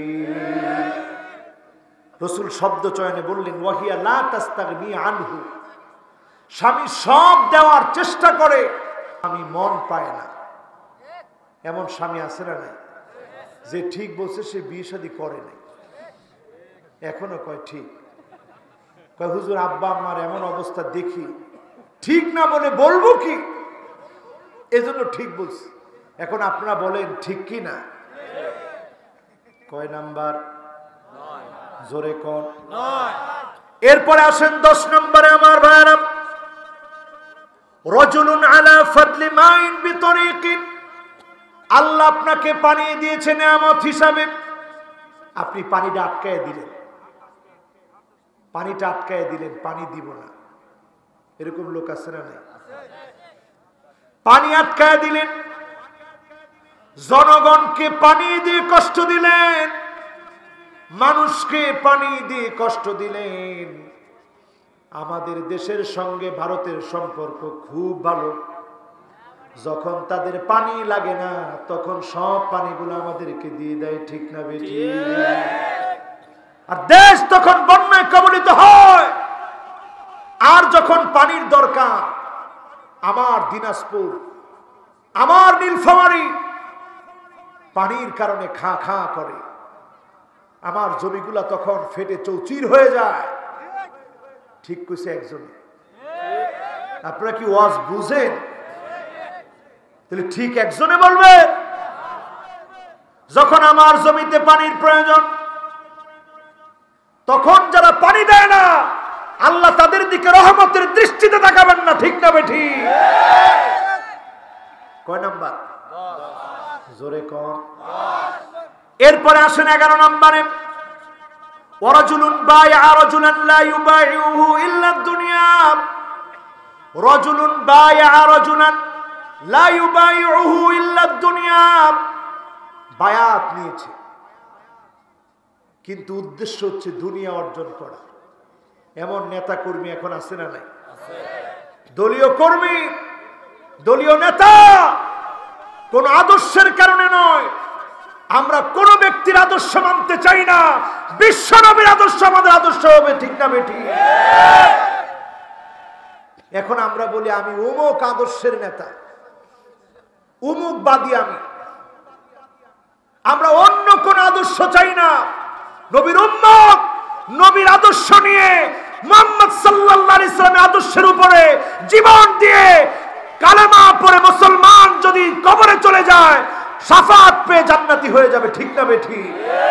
রাসূল শব্দ চয়নে বললেন ওয়া হিয়া লা তাস্তাগনি আনহু, স্বামী সব দেওয়ার চেষ্টা করে, আমি মন পায় না। এমন স্বামী আছে না নাই? যে ঠিক বলছে সে বিয়ে শাদী করে নাই, এখনো কয় ঠিক। কয় হুজুর আব্বা আম্মার এমন অবস্থা দেখি, ঠিক না বলে বলবো কি, এজন্য ঠিক বলছি। এখন আপনারা বলেন ঠিক কি না? কয় নাম্বার? জোরে কোন? এরপরে আসেন দশ নম্বরে আমার ভাইরা। রাজুলুন আলা ফাদলি মাইন বিতরিকিন, আল্লাহ আপনাকে পানি দিয়েছে নিয়ামত হিসাবে, আপনি পানিটা আটকায় দিলেন, পানিটা আটকায় দিলেন, পানি দিব না, এরকম লোক আছে না নাই? পানি আটকায় দিলেন, জনগণকে পানি দিয়ে কষ্ট দিলেন, মানুষকে পানি দিয়ে কষ্ট দিলেন। আমাদের দেশের সঙ্গে ভারতের সম্পর্ক খুব ভালো, যখন তাদের পানি লাগে না তখন সব পানিগুলো আমাদেরকে দিয়ে দেয়। ঠিক না বেটি? আর দেশ তখন বন্যায় কবলিত হয়, আর যখন পানির দরকার, আমার দিনাজপুর, আমার নীলফামারী পানির কারণে খা খা করে, আমার জমিগুলা তখন ফেটে চৌচির হয়ে যায়। ঠিক কইছে একজন? আপনারা কি ওয়াজ বুঝেন? তাহলে ঠিক একজনে বলবে, যখন আমার জমিতে পানির প্রয়োজন, তখন যারা পানি দেয় না, আল্লাহ তাদের দিকে রহমতের দৃষ্টিতে তাকাবেন না। ঠিক না বেঠি? কয় নাম্বার? জোরে কোন? এরপরে আসেন এগারো নম্বরে। ওয়ারাজুলুন বায়আ রাজুলান লা ইউবাইউহু ইল্লা দুনিয়া, রাজুলুন বায়আ রাজুলান লা ইউবাইউহু ইল্লা দুনিয়া, বায়াত নিয়েছে কিন্তু উদ্দেশ্য হচ্ছে দুনিয়া অর্জন করা। এমন নেতা কর্মী এখন আছে না নাই? দলীয় কর্মী দলীয় নেতা, কোন আদর্শের কারণে নয়। আমরা কোন ব্যক্তির আদর্শ মানতে চাই না, বিশ্ব নবীর আদর্শ আমাদের আদর্শ হবে, ঠিক না বেঠিক? এখন আমরা বলি আমি অমুক আদর্শের নেতা, অমুকবাদী আমি। আমরা অন্য কোন আদর্শ চাই না। নবীর উম্মত নবীর আদর্শ নিয়ে মুহাম্মদ সাল্লাল্লাহু আলাইহি ওয়াসাল্লামের আদর্শের উপরে জীবন দিয়ে কালেমা পড়ে মুসলমান যদি কবরে চলে যায়, শাফাত পেয়ে জান্নাতি হয়ে যাবে, ঠিক না বেঠিক?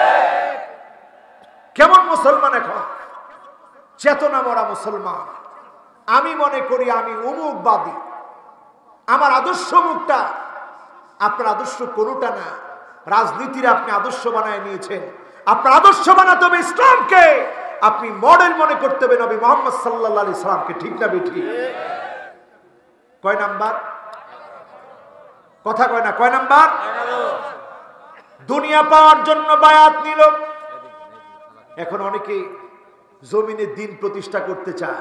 কেমন মুসলমান এখন? চেতনা মরা মুসলমান। আমি মনে করি আমি অমুকবাদী, আমার আদর্শ মুখটা। আপনার আদর্শ কোনটা না। রাজনীতির আপনি আদর্শ বানায় নিয়েছেন। আপনার আদর্শ বানাতে হবে ইসলামকে। আপনি মডেল মনে করতে হবে নবী মুহাম্মদ সাল্লাল্লাহু আলাইহি সাল্লামকে, ঠিক না বেঠিক? কয় নাম্বার কথা কয় না? কয় নাম্বার? দুনিয়া পাওয়ার জন্য বায়াত নিল। এখন অনেকে জমিনে দ্বীন প্রতিষ্ঠা করতে চায়,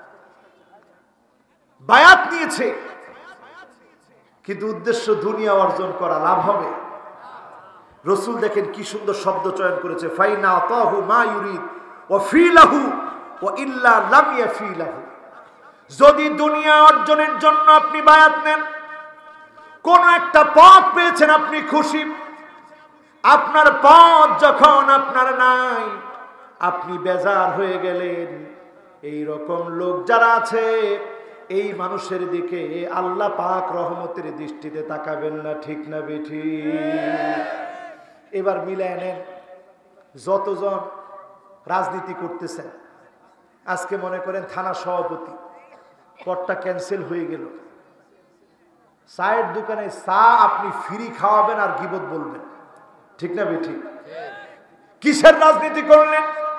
বায়াত নিয়েছে, কিন্তু উদ্দেশ্য দুনিয়া অর্জন করা, লাভ হবে। রাসূল দেখেন কি সুন্দর শব্দ চয়ন করেছে, ফাইনা আতাহু মা ইউরিদ ওয়া ফিলাহু ওয়া ইল্লা লাম ইয়াফিলাহু। যদি দুনিয়া অর্জনের জন্য আপনি বায়াত নেন, কোন একটা পথ পেয়েছেন, আপনি খুশি। আপনার পথ যখন আপনার নাই, আপনি বেজার হয়ে গেলেন। এই রকম লোক যারা আছে, এই মানুষের দিকে আল্লাহ পাক রহমতের দৃষ্টিতে তাকাবেন না, ঠিক না বেঠিক? এবার মিলায় নেন, যতজন রাজনীতি করতেছেন, আজকে মনে করেন থানা সভাপতি, পদটা ক্যান্সেল হয়ে গেল। চায়ের দোকানে চা আপনি ফ্রি খাওয়াবেন আর গীবত বলবেন, ঠিক না বেঠিক? কিসের রাজনীতি করলেন?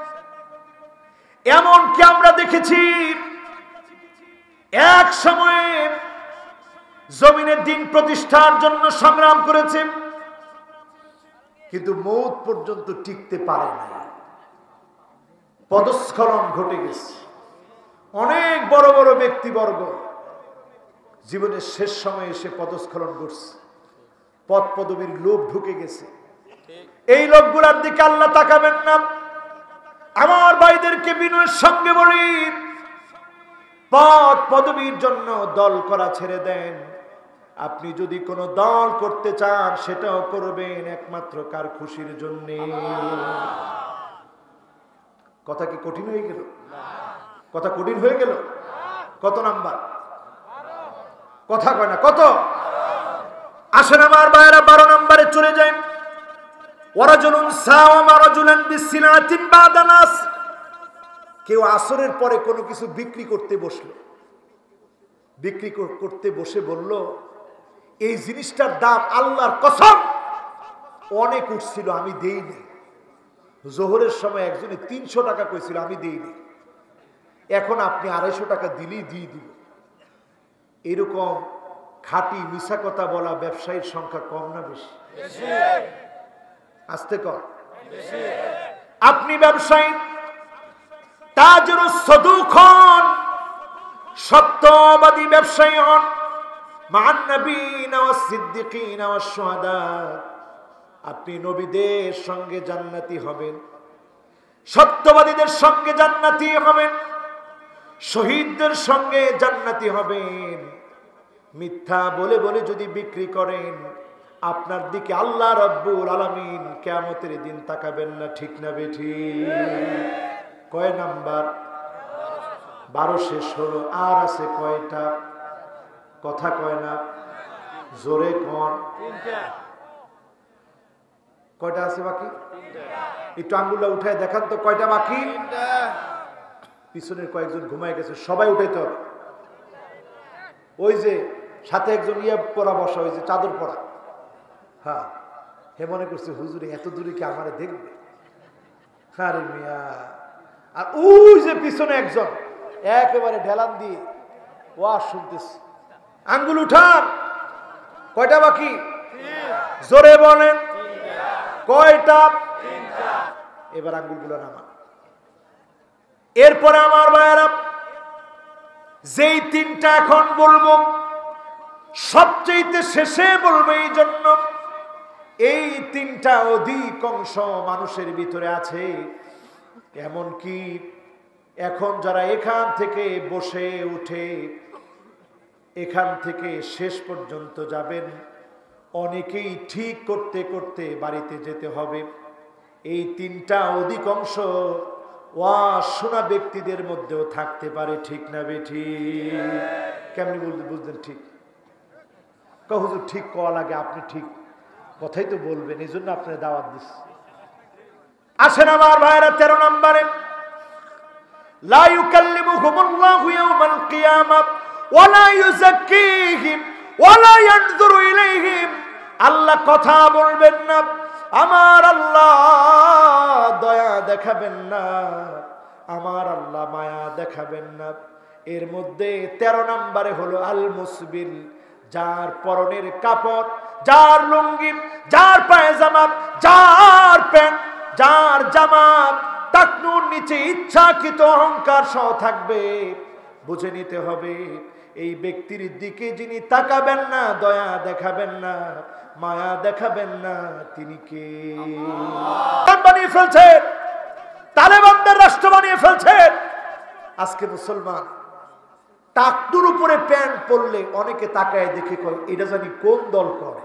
এমন কি আমরা দেখেছি এক সময়ে জমিনের দ্বীন প্রতিষ্ঠার জন্য সংগ্রাম করেছে, কিন্তু মৌত পর্যন্ত টিকতে পারে না। পদস্খলন ঘটে গেছে। অনেক বড় বড় ব্যক্তিবর্গ জীবনের শেষ সময়ে এসে পদস্খলন ঘটছে, পদ পদবীর লোভ ঢুকে গেছে। এই লোকগুলার দিকে আল্লাহ তাকাবেন না। আমার ভাইদেরকে বিনয়ের সঙ্গে বলি, পদ পদবীর জন্য দল করা ছেড়ে দেন। আপনি যদি কোনো দল করতে চান, সেটাও করবেন একমাত্র কার খুশির জন্য। কথা কি কঠিন হয়ে গেল? কথা কঠিন হয়ে গেল? কত নাম্বার? কথা কয় না, কত? আসেন আমার ভাইয়েরা, বারো নম্বরে চলে যায়। ওয়ারাজুলুন সাওয়ামা রাজুলান বিসিনাতিন বাদা নাস। কেউ আসরের পরে কোনো কিছু বিক্রি করতে বসলো, বিক্রি করতে বসে বলল, এই জিনিসটার দাম আল্লাহর কসম অনেক উঠছিল, আমি দেইনি। জোহরের সময় একজনে তিনশো টাকা কইছিল, আমি দেইনি। এখন আপনি আড়াইশো টাকা দিলেই দিয়ে দিব। এরকম খাঁটি মিছা কথা বলা ব্যবসায়ীর সংখ্যা কম না বেশি? আস্তে কর। আপনি ব্যবসায়ী, তাজরুস সাদুক হন, সত্যবাদী ব্যবসায়ী হন, মান নবীনা ওয়াস সিদ্দিকিনা ওয়াস শুহাদা। আপনি নবীদের সঙ্গে জান্নাতি হবেন, সত্যবাদীদের সঙ্গে জান্নাতি হবেন, শহীদদের সঙ্গে জান্নাতি হবেন। মিথ্যা বলে বলে যদি বিক্রি করেন, আপনার দিকে আল্লাহ রাব্বুল আলামিন কিয়ামতের দিন তাকাবেন না, ঠিক না বেঠিক? কয় নাম্বার? বারো শেষ হলো, আর আছে কয়টা? কথা কয় না, জোরে কোন? কয়টা আছে বাকি? একটু আঙ্গুলটা উঠায় দেখান তো, কয়টা বাকি? পিছনের কয়েকজন ঘুমায় গেছে, সবাই উঠাইতে হবে। ওই যে সাথে একজন ইয়ে পরা বসা, ওই যে চাদর পরা, হ্যাঁ, হে মনে করছে হুজুরে এত দূরে কি আমারে দেখবে? আরে মিয়া। আর ওই যে পিছনে একজন একেবারে ঢেলান দিয়ে ওয়াজ শুনতেছে। আঙ্গুল উঠান, কয়টা বাকি? জোরে বলেন, কয়টা? এবার আঙ্গুলগুলো নামান। এরপরে আমার ভাইয়েরা, যেই তিনটা এখন বলবো, সবচেয়ে শেষে বলবে এই জন্য এই তিনটা অধিকাংশ মানুষের ভিতরে আছে। এমন কি এখন যারা এখান থেকে বসে উঠে এখান থেকে শেষ পর্যন্ত যাবেন, অনেকেই ঠিক করতে করতে বাড়িতে যেতে হবে। এই তিনটা অধিকাংশ ওয়াজ শোনা ব্যক্তিদের মধ্যেও থাকতে পারে, ঠিক না বেঠি? কেমনি বুঝলেন? ঠিক হুজুর, ঠিক কওয়া লাগে, আপনি ঠিক কথাই তো বলবেন, এই জন্য আপনার দাওয়াত দিস। আসেন আমার ভাইরা, তেরো নম্বরে লা ইউকাল্লিমুহুমুল্লাহু ইয়াওমাল কিয়ামাহ ওয়া লা ইউযাক্কিহিম ওয়া লা ইয়ানযুরু ইলাইহিম। আল্লাহ কথা বলবেন না, আমার আল্লাহ দয়া দেখাবেন না, আমার আল্লাহ মায়া দেখাবেন না। এর মধ্যে তেরো নম্বরে হলো আল মুসবিল, যার পরনের কাপড়, যার লুঙ্গি, যার পায়জামা, যার প্যান্ট, যার জামা টাকনুর নিচে ইচ্ছাকৃত অহংকার সহ থাকবে, বুঝে নিতে হবে এই ব্যক্তির দিকে যিনি তাকাবেন না, দয়া দেখাবেন না, মায়া দেখাবেন না, তিনি কে? বানিয়ে ফেলছেন, তালেবানদের রাষ্ট্র বানিয়ে ফেলছেন। আজকে মুসলমান টাকনুর উপরে প্যান্ট পরলে অনেকে তাকায় দেখে কয় এটা জানি কোন দল করে।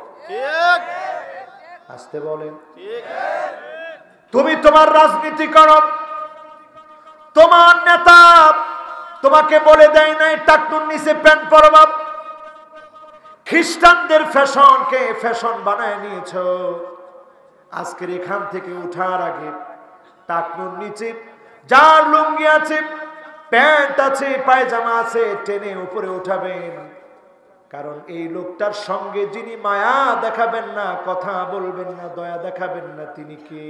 আসতে বলেন, তুমি তোমার রাজনীতি করো, তোমার নেতা তোমাকে বলে দেয় নাই টাকনুর নিচে প্যান্ট পরবা। খ্রিস্টানদের ফ্যাশনকে ফ্যাশন বানায় নিয়েছ। আজকের এখান থেকে উঠার আগে টাকনুর নিচে যার লুঙ্গি আছে, প্যান্ট আছে, পায়জামা আছে, টেনে উপরে উঠাবেন। কারণ এই লোকটার সঙ্গে যিনি মায়া দেখাবেন না, কথা বলবেন না, দয়া দেখাবেন না, তিনি কে?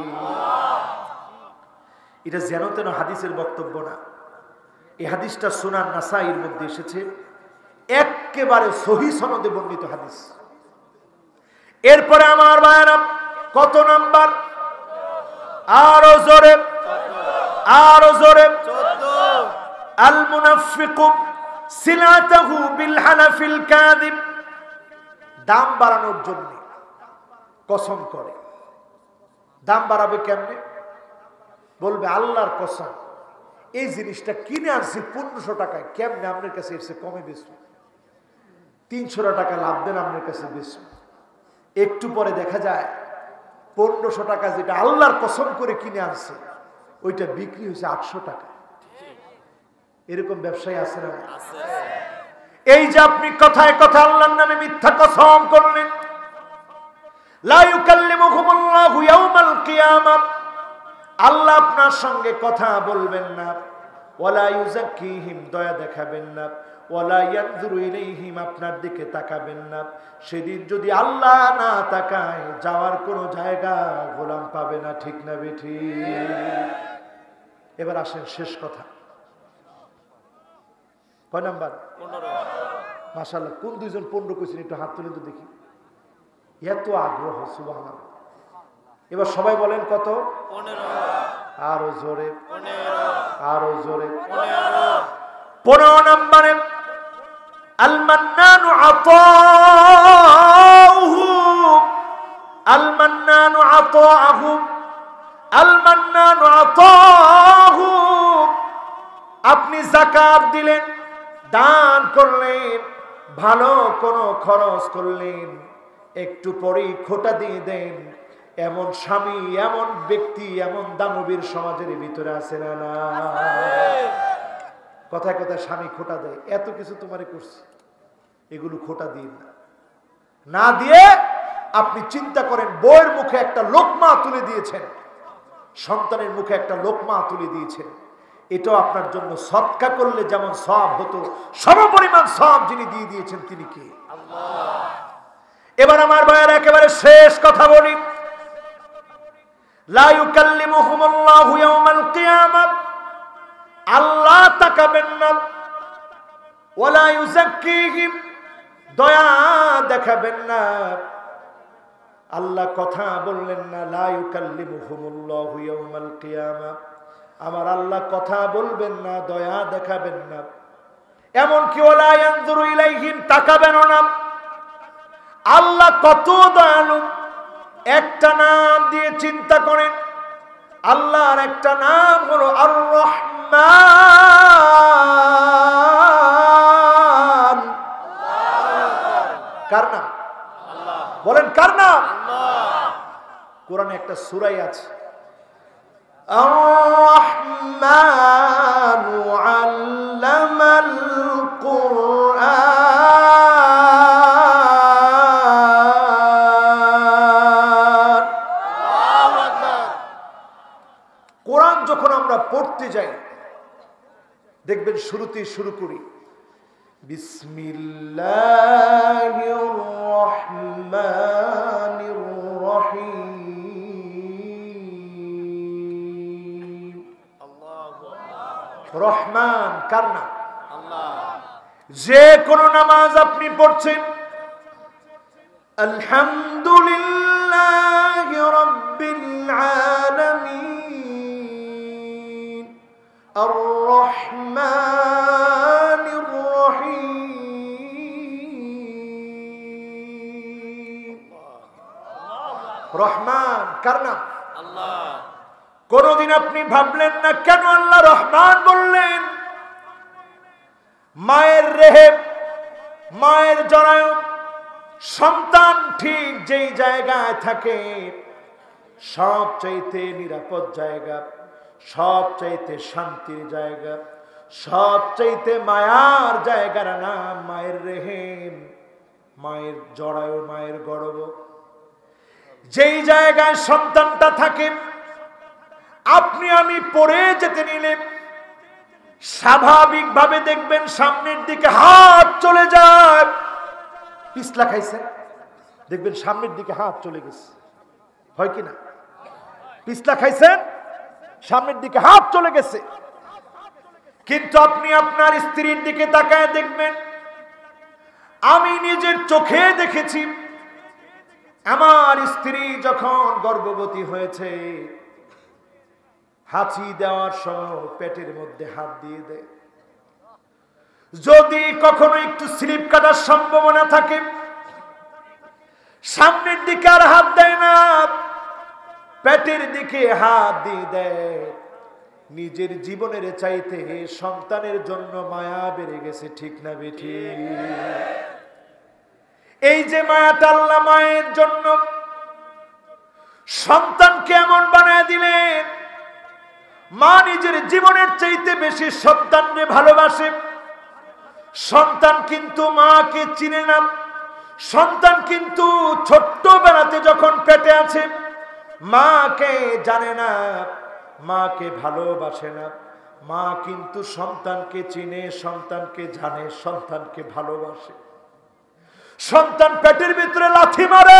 এটা যেন তেন হাদিসের বক্তব্য না। এই হাদিসটা সুনান নাসাইর মধ্যে এসেছে, একেবারে সহি সনদে বর্ণিত হাদিস। এরপরে আমার ভাইরা, কত নাম্বার? আরো জোরে, আরো জোরে। আল মুনাফিকু সিলাতাহু বিল হালাফিল কাযিব। দাম বাড়ানোর জন্য কসম করে। দাম বাড়াবে কেমনে? বলবে আল্লাহর কসম, এই জিনিসটা কিনে আনছি পনেরোশো টাকায়, কেমনে আপনার কাছে এসে কমে বেচব? তিনশো টাকা লাভ দেন আপনার কাছে বেচব। একটু পরে দেখা যায় পনেরোশো টাকা যেটা আল্লাহর কসম করে কিনে আনছে, ওইটা বিক্রি হয়েছে আটশো টাকা। এরকম ব্যবসায়ী আছে না? এই যে আপনি কথায় কথা আল্লাহর নামে মিথ্যা কসম করলেন, লা ইউকাল্লিমুহুমুল্লাহু ইয়াওমাল কিয়ামাহ, আল্লাহ আপনার সঙ্গে কথা বলবেন না, ওয়ালা ইউযাক্কিহিম, দয়া দেখাবেন না, ওয়ালা ইয়ানযুরু ইলাইহিম, আপনার দিকে তাকাবেন না। সেদিন যদি আল্লাহ না তাকায়, যাওয়ার কোনো জায়গা গোলাম পাবে না, ঠিক না বেঠি? এবার আসেন শেষ কথা, কয় নাম্বার? মাশাআল্লাহ, কোন দুইজন পনেরো কইছেন একটু হাত তুলে তো দেখি। এত আগ্রহ, সুবহানাল্লাহ। এবার সবাই বলেন কত? আরো জোরে, আরো জোরে। পনেরো নম্বরে আল মান্নানু আতাহু, আল মান্নানু আতাহু, আল মান্নানু আতাহু। আপনি যাকাত দিলেন, দান করলেন, ভালো কোনো খরচ করলেন, একটু পরেই খোটা দিয়ে দেন। এমন স্বামী, এমন ব্যক্তি, এমন দানবীর সমাজের ভিতরে আছে না? না, কথায় কথায় স্বামী খোটা দেয়, এত কিছু তোমারে করছে, এগুলো খোটা দিন না। না দিয়ে আপনি চিন্তা করেন, বউয়ের মুখে একটা লোকমা তুলে দিয়েছেন, সন্তানের মুখে একটা লোকমা তুলে দিয়েছেন, এটাও আপনার জন্য সদকা করলে যেমন সওয়াব হতো, সমপরিমাণ সওয়াব যিনি দিয়ে দিয়েছেন তিনি কে? আল্লাহ। এবার আমার ভাইয়ের একেবারে শেষ কথা বলি, লা ইউকাল্লিমুহুমুল্লাহু ইয়াওমাল কিয়ামাহ, আল্লাহ তাকাবেন না, ওয়ালা ইউযাক্কিহিম, দয়া দেখাবেন না। আল্লাহ কথা বললেন না, লা ইউকাল্লিমুহুমুল্লাহু ইয়াওমাল কিয়ামাহ, আমার আল্লাহ কথা বলবেন না, দয়া দেখাবেন না। এমনকি ওয়ালা ইয়ানজুরু ইলাইহিম, তাকাবেন না। আল্লাহ কত দয়ালু, একটা নাম দিয়ে চিন্তা করেন। আল্লাহর একটা নাম হলো আর রহমান। কার নাম? বলেন কার নাম? কোরআনে একটা সূরাই আছে আর রহমানু আল্লামাল কুরআন। কোরআন যখন আমরা পড়তে যাই দেখবেন শুরুতেই শুরু করি বিসমিল্লাহির রহমানির রহিম। রহমান কার নাম? যে কোন নামাজ আপনি পড়ছেন আলহামদুলিল্লাহি রাব্বিল আলামিন আর রহমানির রহিম। রহমান কার নাম? আল্লাহ। কোনদিন আপনি ভাবলেন না কেন আল্লাহ রহমান বললেন? মায়ের রেহেম, মায়ের জরায়ু, সন্তান ঠিক যেই জায়গায় থাকে সবচাইতে নিরাপদ জায়গা, সবচাইতে শান্তির জায়গা, সবচাইতে মায়ার জায়গার নাম মায়ের রেহেম, মায়ের জরায়ু, মায়ের গর্ভ। যেই জায়গায় সন্তানটা থাকে আপনি আমি পড়ে যেতে নিলে স্বাভাবিকভাবে দেখবেন সামনের দিকে হাত চলে যায়। পিছলা খাইছেন, দেখবেন সামনের দিকে হাত চলে গেছে, হয় কি না? পিছলা খাইছেন, সামনের দিকে হাত চলে গেছে। কিন্তু আপনি আপনার স্ত্রীর দিকে তাকায় দেখবেন, আমি নিজের চোখে দেখেছি আমার স্ত্রী যখন গর্ভবতী হয়েছে হাঁচি দেওয়ার সময় পেটের মধ্যে হাত দিয়ে দেয়। যদি কখনো একটু স্লিপ কাটার সম্ভাবনা থাকে সামনের দিকে আর হাত দেয় না, পেটের দিকে হাত দিয়ে দেয়। নিজের জীবনের চাইতে সন্তানের জন্য মায়া বেড়ে গেছে, ঠিক না বেঠি? এই যে মায়াটা আল্লাহ মায়ের জন্য সন্তানকে এমন বানায় দিলেন, মা নিজের জীবনের চাইতে বেশি সন্তানকে ভালোবাসে। সন্তান কিন্তু মাকে চিনে না, সন্তান কিন্তু ছোট্টবেলাতে যখন পেটে আছে মাকে জানে না, মাকে ভালোবাসে না। মা কিন্তু সন্তানকে চিনে, সন্তানকে জানে, সন্তানকে ভালোবাসে। সন্তান পেটের ভিতরে লাথি মারে,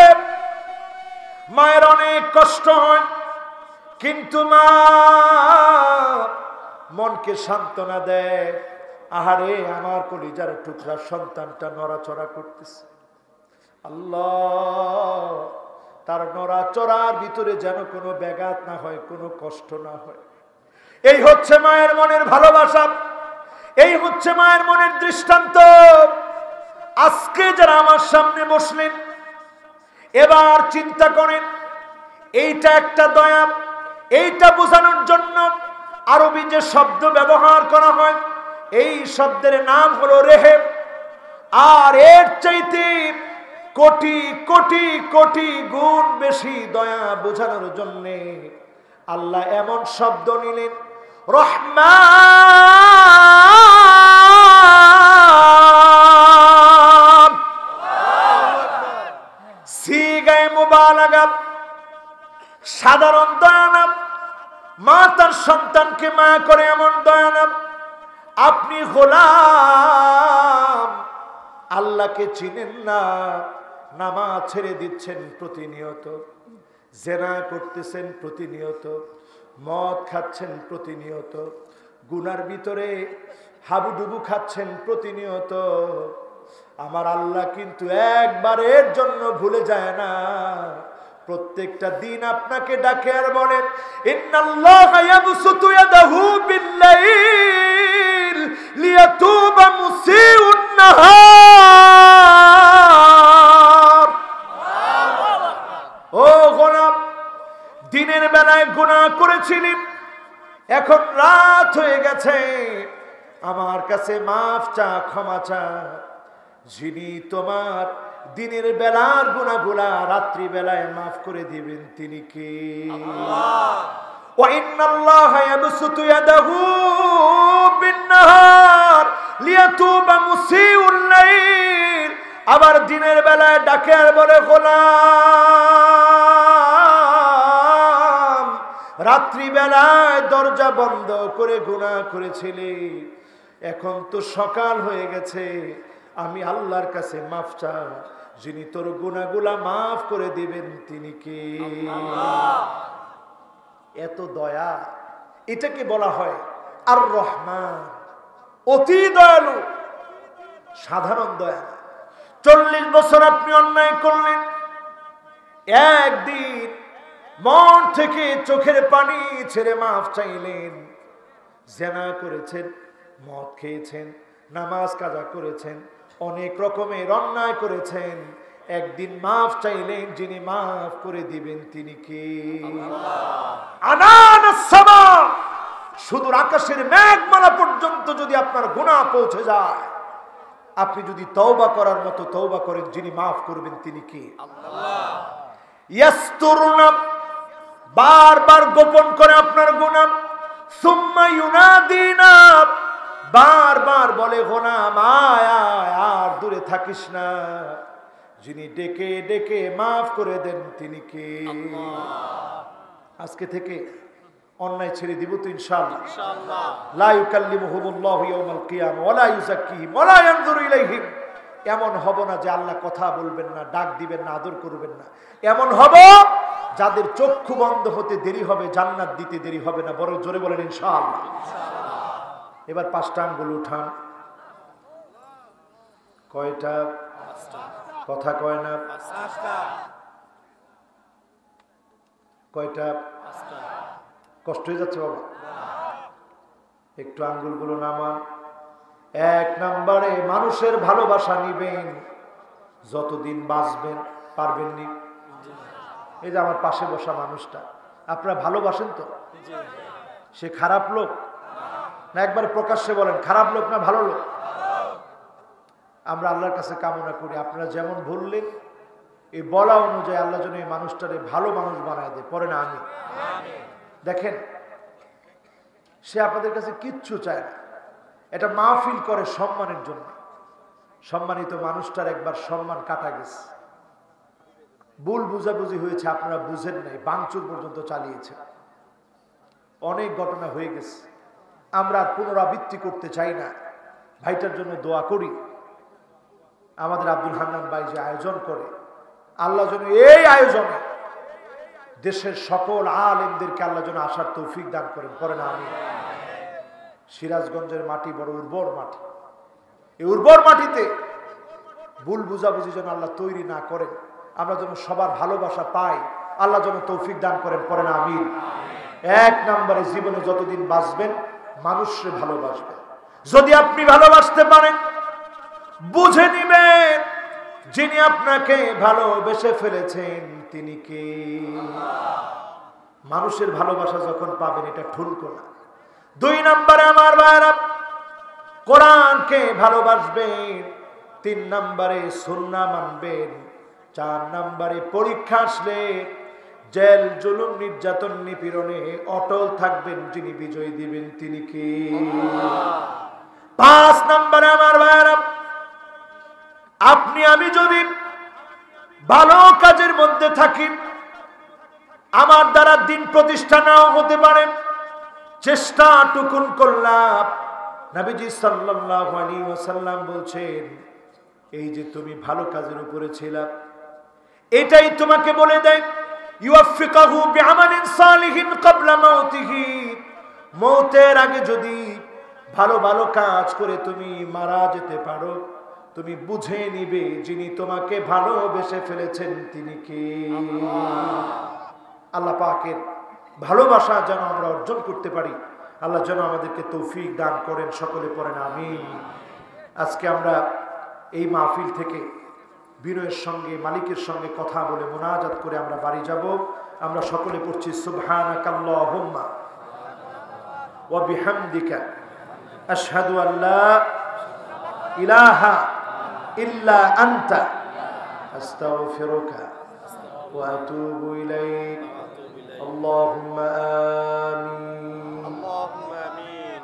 মায়ের অনেক কষ্ট হয়, কিন্তু মা মনকে সান্ত্বনা দেয়, আহারে আমার কলিজার টুকরা সন্তানটা নড়াচড়া করতেছে, আল্লাহ তার নড়াচড়ার ভিতরে যেন কোনো ব্যাঘাত না হয়, কোনো কষ্ট না হয়। এই হচ্ছে মায়ের মনের ভালোবাসা, এই হচ্ছে মায়ের মনের দৃষ্টান্ত। আজকে যারা আমার সামনে বসলেন এবার চিন্তা করেন, এইটা একটা দয়া, এইটা বোঝানোর জন্য আরবি যে শব্দ ব্যবহার করা হয় এই শব্দের নাম হলো রেহেম। আর এর চাইতে কোটি কোটি কোটি গুণ বেশি দয়া বোঝানোর জন্য আল্লাহ এমন শব্দ নিলেন রহমান। সিগায়ে মুবালাগা, সাধারণ দয়া না, মা তার সন্তানকে মায়া করে এমন দয়া না। আপনি গোলাম, আল্লাহকে চিনেন না, নামাজ ছেড়ে দিচ্ছেন প্রতিনিয়ত, জেনা করতেছেন প্রতিনিয়ত, মদ খাচ্ছেন প্রতিনিয়ত, গুনার ভিতরে হাবুডুবু খাচ্ছেন প্রতিনিয়ত। আমার আল্লাহ কিন্তু একবারের জন্য ভুলে যায় না, প্রত্যেকটা দিন আপনাকে ডাকে আর বলে ইন্নাল্লাহা ইয়াবসুতু ইয়াদাহু বিল-লাইল লিয়াতুবা মুসিউন নাহার। ও গোলাম, দিনের বেলায় গুনাহ করেছিলি, এখন রাত হয়ে গেছে, আমার কাছে মাফ চা, ক্ষমা চা। যিনি তোমার দিনের বেলার গুনাহগুলা রাত্রি বেলায় মাফ করে দিবেন তিনি কে? আল্লাহ। ওয়া ইন্নাল্লাহা ইয়াবসুতু ইয়াদাহু বিন-নাহার লিয়াতুবা মুসিউল লাইল। আবার দিনের বেলায় ডাকে আর বলে গোলাম, রাত্রি বেলায় দরজা বন্ধ করে গুনাহ করেছিলে, এখন তো সকাল হয়ে গেছে, আমি আল্লাহর কাছে মাফ চা। যিনি তোর গুনাহগুলা মাফ করে দিবেন তিনি কে? আল্লাহ। এত দয়া, এটাকে বলা হয় আর রহমান, অতি দয়ালু, সাধারণ দয়া। চল্লিশ বছর আপনি অন্যায় করলেন, একদিন মন থেকে চোখের পানি ছেড়ে মাফ চাইলেন। জেনা করেছেন, মদ খেয়েছেন, নামাজ কাজা করেছেন, অনেক রকমের অন্যায় করেছেন, একদিন মাফ চাইলেন, যিনি মাফ করে দিবেন তিনি কে? আনানাস-সামা, সুদূর আকাশের মেঘমালা পর্যন্ত যদি আপনার গুনাহ পৌঁছে যায়, আপনি যদি তওবা করার মতো তওবা করেন, যিনি মাফ করবেন তিনি কে? আল্লাহ। ইয়াসতুরুনা, বারবার গোপন করে আপনার গুনাহ, সুম্মা ইউনাদিনা, বারবার বলে গোলাম আয় আয়, আর দূরে থাকিস না, যিনি ডেকে ডেকে মাফ করে দেন তিনি কে? আজকে থেকে অন্যায় ছেড়ে দিব তো ইনশাআল্লাহ। ইনশাআল্লাহ। লা ইউকাল্লিমুহুমুল্লাহু ইয়াওমাল কিয়ামা ওয়া লা ইউযাক্কিহিম ওয়া লা ইয়ানজুরু ইলাইহিম। এমন হব না যে আল্লাহ কথা বলবেন না, ডাক দিবেন না, আদর করবেন না। এমন হব যাদের চক্ষু বন্ধ হতে দেরি হবে, জান্নাত দিতে দেরি হবে না। বড় জোরে বলেন ইনশাআল্লাহ। ইনশাআল্লাহ। এবার পাঁচটা আঙ্গুল উঠান। কয়টা? কথা কয় না। কয়টা? কষ্ট হয়ে যাচ্ছে বাবা? একটু আঙ্গুলগুলো নামান। এক নম্বরে মানুষের ভালোবাসা নিবেন, যতদিন বাঁচবেন। পারবেন নি? এই যে আমার পাশে বসা মানুষটা, আপনারা ভালোবাসেন তো? সে খারাপ লোক না? একবার প্রকাশ্যে বলেন, খারাপ লোক না ভালো লোক? আমরা আল্লাহর কাছে কামনা করি আপনারা যেমন বললেন এই বলা অনুযায়ী আল্লাহ যেন এই মানুষটারে ভালো মানুষ বানায় দেয়। পরে না আমি দেখেন, সে আপনাদের কাছে কিচ্ছু চায় না, এটা মাহফিল করে সম্মানের জন্য। সম্মানিত মানুষটার একবার সম্মান কাটা গেছে, ভুল বুঝাবুঝি হয়েছে, আপনারা বুঝেন নাই, ভাঙচুর পর্যন্ত চালিয়েছে, অনেক ঘটনা হয়ে গেছে। আমরা আর পুনরাবৃত্তি করতে চাই না। ভাইটার জন্য দোয়া করি। আমাদের আব্দুল হান্নান ভাই যে আয়োজন করে, আল্লাহ যেন এই আয়োজনে দেশের সকল আলেমদেরকে আল্লাহ যেন আসার তৌফিক দান করেন। পরে না আমি সিরাজগঞ্জের মাটি বড় উর্বর মাটি, এই উর্বর মাটিতে ভুল বুঝাবুঝি যেন আল্লাহ তৈরি না করেন, আমরা যেন সবার ভালোবাসা পাই, আল্লাহ যেন তৌফিক দান করেন। পরে না আমি এক নম্বরে জীবনে যতদিন বাঁচবেন মানুষকে ভালোবাসবেন। যদি আপনি ভালোবাসতে পারেন, বুঝে নিবেন যিনি আপনাকে ভালোবেসে ফেলেছেন তিনি কে। মানুষের ভালোবাসা যখন পাবেন, এটা ঠুনকো না। দুই নম্বরে আমার ভাইরা, কোরআনকে ভালোবাসবেন। তিন নম্বরে সুন্নাহ মানবেন। চার নম্বরে পরীক্ষা আসলে জেল জুলুম নির্যাতন নিপীড়নে অটল থাকবেন, যিনি বিজয় দিবেন তিনি কে। পাঁচ নম্বরে আমার ভাইরা, আপনি আমি যদি ভালো কাজের মধ্যে থাকি, আমার দ্বারা দিন প্রতিষ্ঠা নাও হতে পারে, চেষ্টা টুকুন করলাম। নবীজি সাল্লাল্লাহু আলাইহি ওয়াসাল্লাম বলছেন, এই যে তুমি ভালো কাজের উপরে ছিলা, এটাই তোমাকে বলে দেয় ইউফিকাহু বিআমালিন সালিহিন ক্বাবলা মাউতিহি। মওতের আগে যদি ভালো ভালো কাজ করে তুমি মারা যেতে পারো, তুমি বুঝে নিবে যিনি তোমাকে ভালোবেসে ফেলেছেন তিনি কে। আল্লাহ পাকের ভালোবাসা যেন আমরা অর্জন করতে পারি, আল্লাহ যেন আমাদেরকে তৌফিক দান করেন। সকলে পড়েন আমিন। আজকে আমরা এই মাহফিল থেকে বিনয়ের সঙ্গে মালিকের সঙ্গে কথা বলে মুনাজাত করে আমরা বাড়ি যাব। আমরা সকলে পড়ছি সুবহানাকাল্লাহুম্মা ওয়া বিহামদিকা আশহাদু আল্লা ইলাহা ইল্লা আনতা আস্তাগফিরুকা ওয়া আতুবু ইলাইক। আল্লাহুম্মা আমিন। আল্লাহুম্মা আমিন।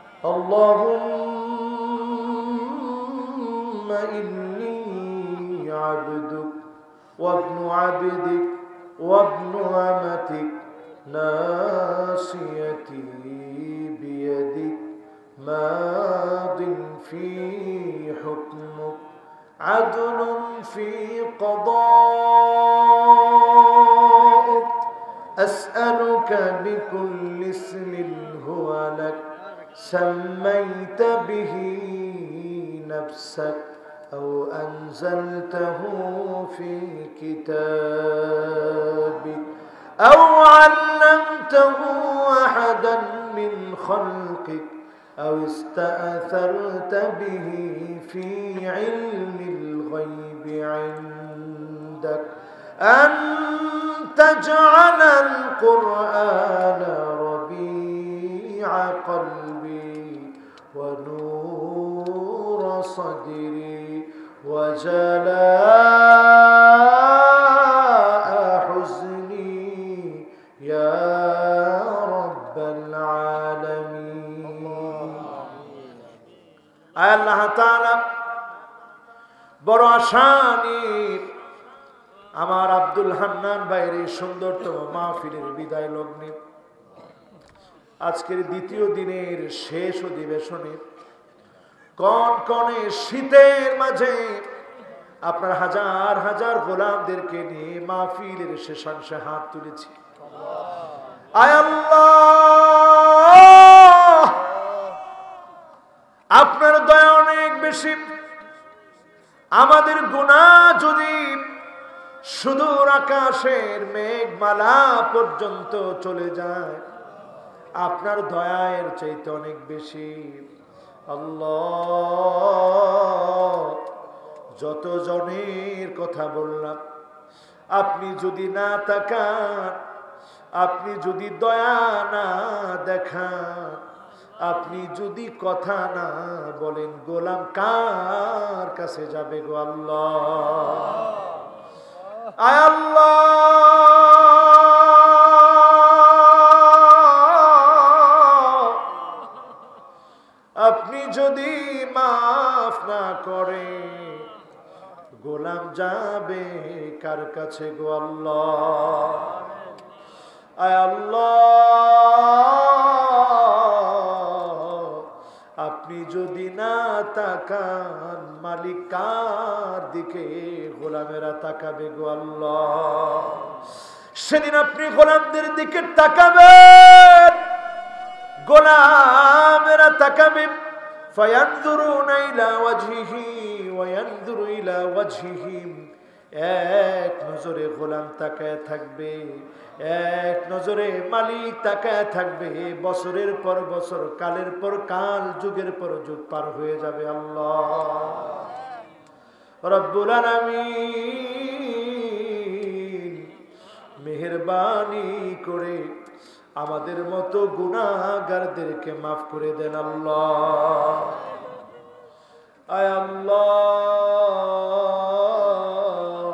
আল্লাহুম্মা ইন্নী আবদুক ওয়া ইবনু আবদিক ওয়া ইবনু আমাতিক নাসিয়াতি বিয়াদিক মাদিন ফি হুকমুক আদলুন ফি কদাউক আসআলুকা বিকুল্লি ইসমিন হুয়া লাক সাম্মাইতা বিহি নাফসাক أو أنزلته في كتابك أو علمته أحدا من خلقك أو استأثرت به في علم الغيب عندك أن تجعل القرآن ربيع قلبي ونور صدري وجلاء حزني يا رب العالمين। আল্লাহ তাআলা বড় আশানির আমার আব্দুল হান্নান ভাইয়ের এই সুন্দরতম মাহফিলের বিদায় লগ্নে আজকের দ্বিতীয় দিনের শেষ অধিবেশনে কোন কোনে শীতের মাঝে আপনার হাজার হাজার গোলামদেরকে নিয়ে মাহফিলের শেষাংশে হাত তুলেছি। আয় আল্লাহ, আপনার দয়া অনেক বেশি। আমাদের গুনাহ যদি সুদূর আকাশের মেঘমালা পর্যন্ত চলে যায়, আপনার দয়ার চাইতে অনেক বেশি। আল্লাহ, যত জনের কথা বললাম, আপনি যদি না তাকান, আপনি যদি দয়া না দেখান, আপনি যদি কথা না বলেন, গোলাম কার কাছে যাবে গো আল্লাহ? আয় আল্লাহ, আপনি যদি মাফ না করে, গোলাম যাবে কার কাছে গো আল্লাহ? আয় আল্লাহ, আপনি যদি না তাকান, মালিক কার দিকে গোলামেরা তাকাবে গো আল্লাহ? সেদিন আপনি গোলামদের দিকে তাকাবেন, গোলামেরা তাকাবে। ফায়ানজুরুনা ইলা ওয়াজহিহি ওয়া ইয়ানজুরু ইলা ওয়াজহিহিম। এক নজরে গোলাম তাকায় থাকবে, এক নজরে মালিক তাকায় থাকবে। বছরের পর বছর, কালের পর কাল, যুগের পর যুগ পার হয়ে যাবে। আল্লাহ রব্বুল আলামিন মেহেরবানি করে আমাদের মতো গুনাহগারদেরকে মাফ করে দেন আল্লাহ। আয় আল্লাহ,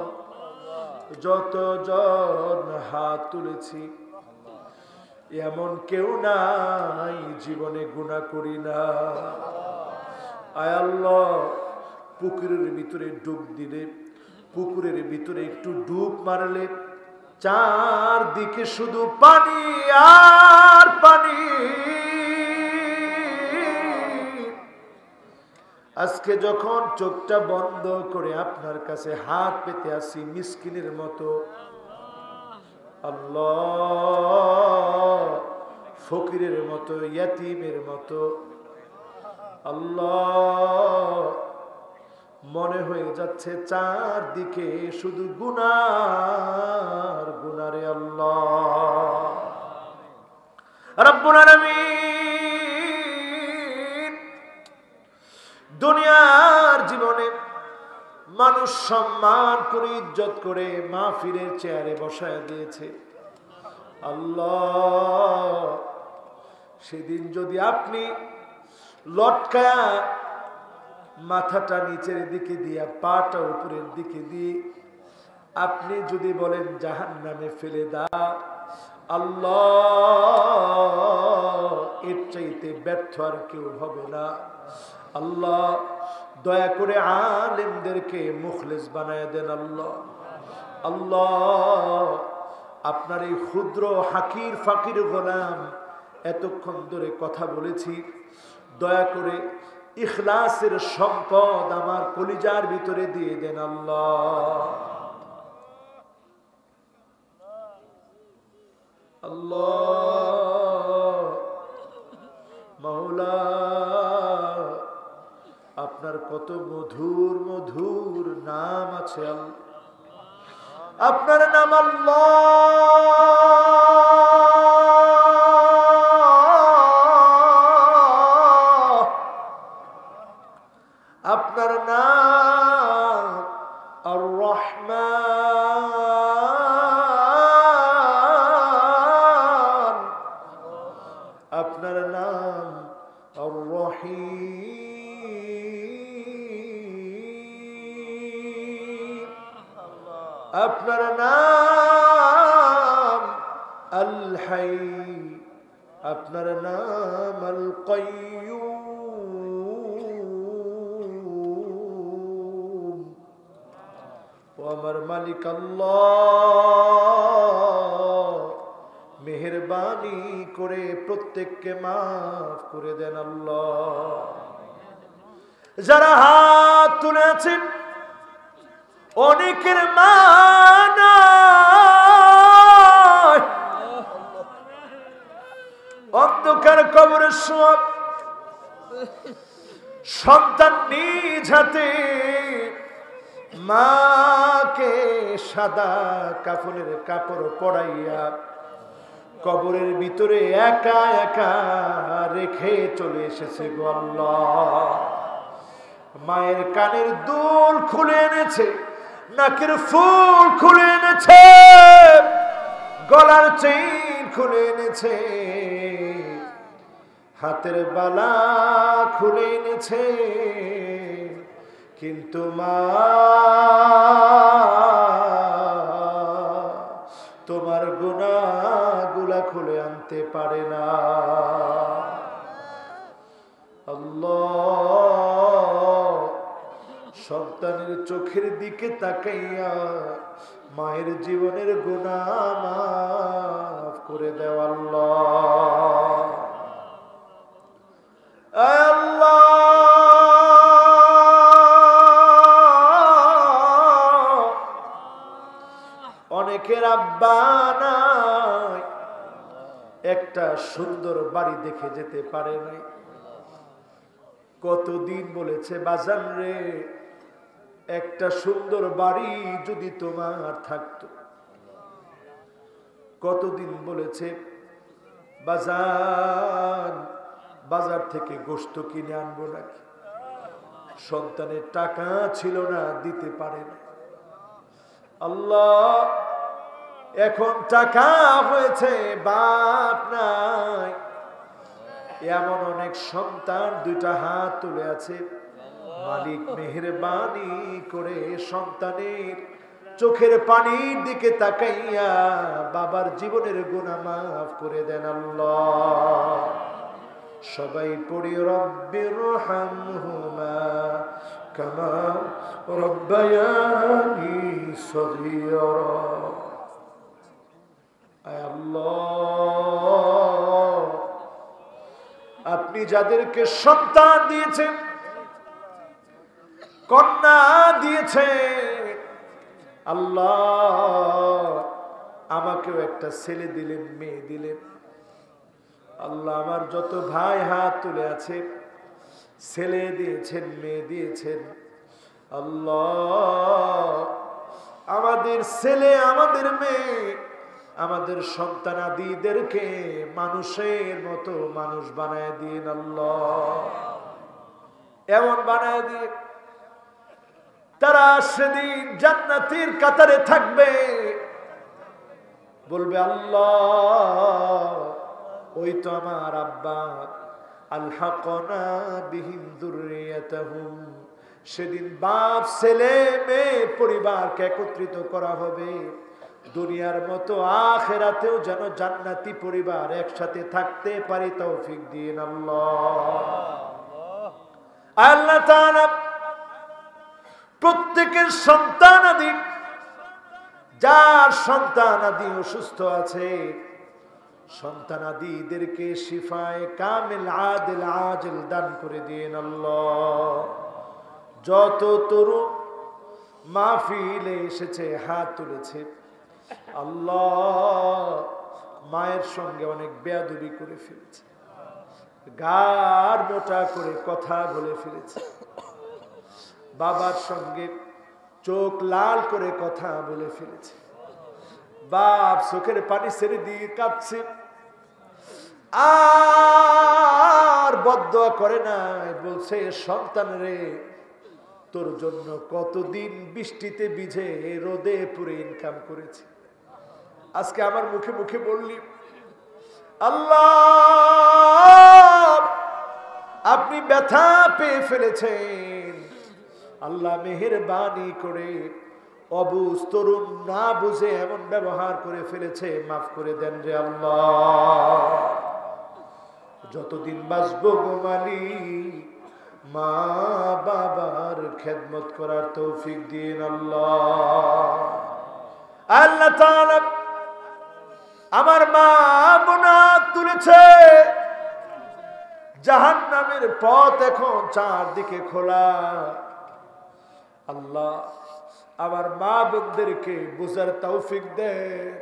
যতজন হাত তুলেছি এমন কেউ নাই জীবনে গুনাহ করি না। আয় আল্লাহ, পুকুরের ভিতরে ডুব দিলে, পুকুরের ভিতরে একটু ডুব মারলে চারদিকে শুধু পানি আর পানি। আজকে যখন চোখটা বন্ধ করে আপনার কাছে হাত পেতে আসি মিসকিনের মতো, আল্লাহ ফকিরের মতো, ইয়াতীমের মতো, আল্লাহ মনে হয়ে যাচ্ছে চারদিকে শুধু গুনার গুনারে আল্লাহ রব্বুল আলামিন দুনিয়ার জীবনে মানুষ সম্মান করে ইজ্জত করে মাহফিলের চেয়ারে বসায় দিয়েছে আল্লাহ সেদিন যদি আপনি লটকায়া মাথাটা নিচের দিকে দিয়া পাটা উপরের দিকে দিয়ে আপনি যদি বলেন জাহান্নামে ফেলে দাও আল্লাহ এর চাইতে ব্যর্থ আর কেউ হবে না আল্লাহ দয়া করে আলেমদেরকে মুখলেস বানায় দেন আল্লাহ আল্লাহ আপনার এই ক্ষুদ্র হাকির ফাকির গোলাম এতক্ষণ ধরে কথা বলেছি দয়া করে ইখলাসের সম্পদ আমার কলিজার ভিতরে দিয়ে দেন আল্লাহ আল্লাহ মাওলা আপনার কত মধুর মধুর নাম আছে আপনার নাম আল্লাহ আপনার নাম আর রহমান আপনার নাম আর রহিম আপনার নাম আল হাই আপনার নাম আল কাইয়ুম ও আমার মালিক আল্লাহ মেহেরবানি করে প্রত্যেককে মাফ করে দেন আল্লাহ যারা হাত তুলে আছেন অনেকের মা নাই অন্ধকার কবরে শোয়া সন্তান নিজ হাতে মাকে সাদা কাফনের কাপড় পরাইয়া কবরের ভিতরে একা একা রেখে চলে এসেছে গো আল্লাহ মায়ের কানের দুল খুলে এনেছে নাকের ফুল খুলে এনেছে গলার চেইন খুলে এনেছে হাতের বালা খুলে এনেছে কিন্তু মা তোমার গুনাহগুলা খুলে আনতে পারে না আল্লাহ সন্তানের চোখের দিকে তাকাইয়া মায়ের জীবনের গুনাহ মাফ করে দাও আল্লাহ আল্লাহ অনেকের আব্বা নাই একটা সুন্দর বাড়ি দেখে যেতে পারে নাই কতদিন বলেছে বাজান রে একটা সুন্দর বাড়ি যদি তোমার থাকতো কতদিন বলেছে বাজান বাজার থেকে গোশত কিনে আনবো নাকি সন্তানের টাকা ছিল না দিতে পারে না আল্লাহ এখন টাকা হয়েছে বাপ নাই এমন অনেক সন্তান দুইটা হাত তুলে আছে মালিক মেহেরবানি করে সন্তানের চোখের পানির দিকে তাকাইয়া বাবার জীবনের গুনাহ মাফ করে দেন আল্লাহ সবাই পড়ি রব্বিরহামহুমা কামা রব্বায়ানি সগীরা আয় আল্লাহ আপনি যাদেরকে সন্তান দিয়েছেন কন্যা দিয়েছেন আল্লাহ আমাকেও একটা ছেলে দিলেন মেয়ে দিলেন আল্লাহ আমার যত ভাই হাত তুলে আছে ছেলে দিয়েছেন মেয়ে দিয়েছেন আল্লাহ আমাদের ছেলে আমাদের মেয়ে আমাদের সন্তানাদিদেরকে মানুষের মতো মানুষ বানায় দিন আল্লাহ, এমন বানায় দিন তারা সেদিন জান্নাতের কাতারে থাকবে, বলবে আল্লাহ ওই তো আমার আব্বা, আলহাকনা বিহিম যুররিয়াতাহুম। সেদিন বাপ ছেলে মেয়ে পরিবারকে একত্রিত করা হবে, দুনিয়ার মতো আখিরাতেও যেন জান্নাতি পরিবার একসাথে থাকতে পারি তৌফিক দিন আল্লাহ। আল্লাহ তাআলা প্রত্যেকের সন্তানাদি, যার সন্তানাদি অসুস্থ আছে, সন্তানাদিদেরকে শিফায়ে কামিল আদিল আজিল দান করে দিন আল্লাহ। যত তরুণ মাহফিলে এসেছে হাত তুলেছে, আল্লাহ মায়ের সঙ্গে অনেক বেয়াদবি করে ফেলেছে, গাড় মোটা করে কথা বলে ফেলেছে, বাবার সঙ্গে চোখ লাল করে কথা বলে ফেলেছে, বাপ চোখের পানি ছেড়ে দিয়ে কাঁদছে, আর বদদোয়া করে নাই, বলছে সন্তান রে তোর জন্য কতদিন বৃষ্টিতে ভিজে রোদে পুরে ইনকাম করেছি, আজকে আমার মুখে মুখে বললি আল্লাহ আপনি ব্যথা পেয়ে ফেলেছেন, আল্লাহ মেহেরবানি করে অবুঝ তরুণ না বুঝে এমন ব্যবহার করে ফেলেছে, মাফ করে দেন রে আল্লাহ। যতদিন বাঁচবো গো মালিক মা বাবার খেদমত করার তৌফিক দিন আল্লাহ। আল্লাহ তাআলা আমার মা বোনা তুলেছে, জাহান্নামের পথ এখন চারদিকে খোলা, আল্লাহ আমার মা বোনদেরকে বুঝার তৌফিক দে।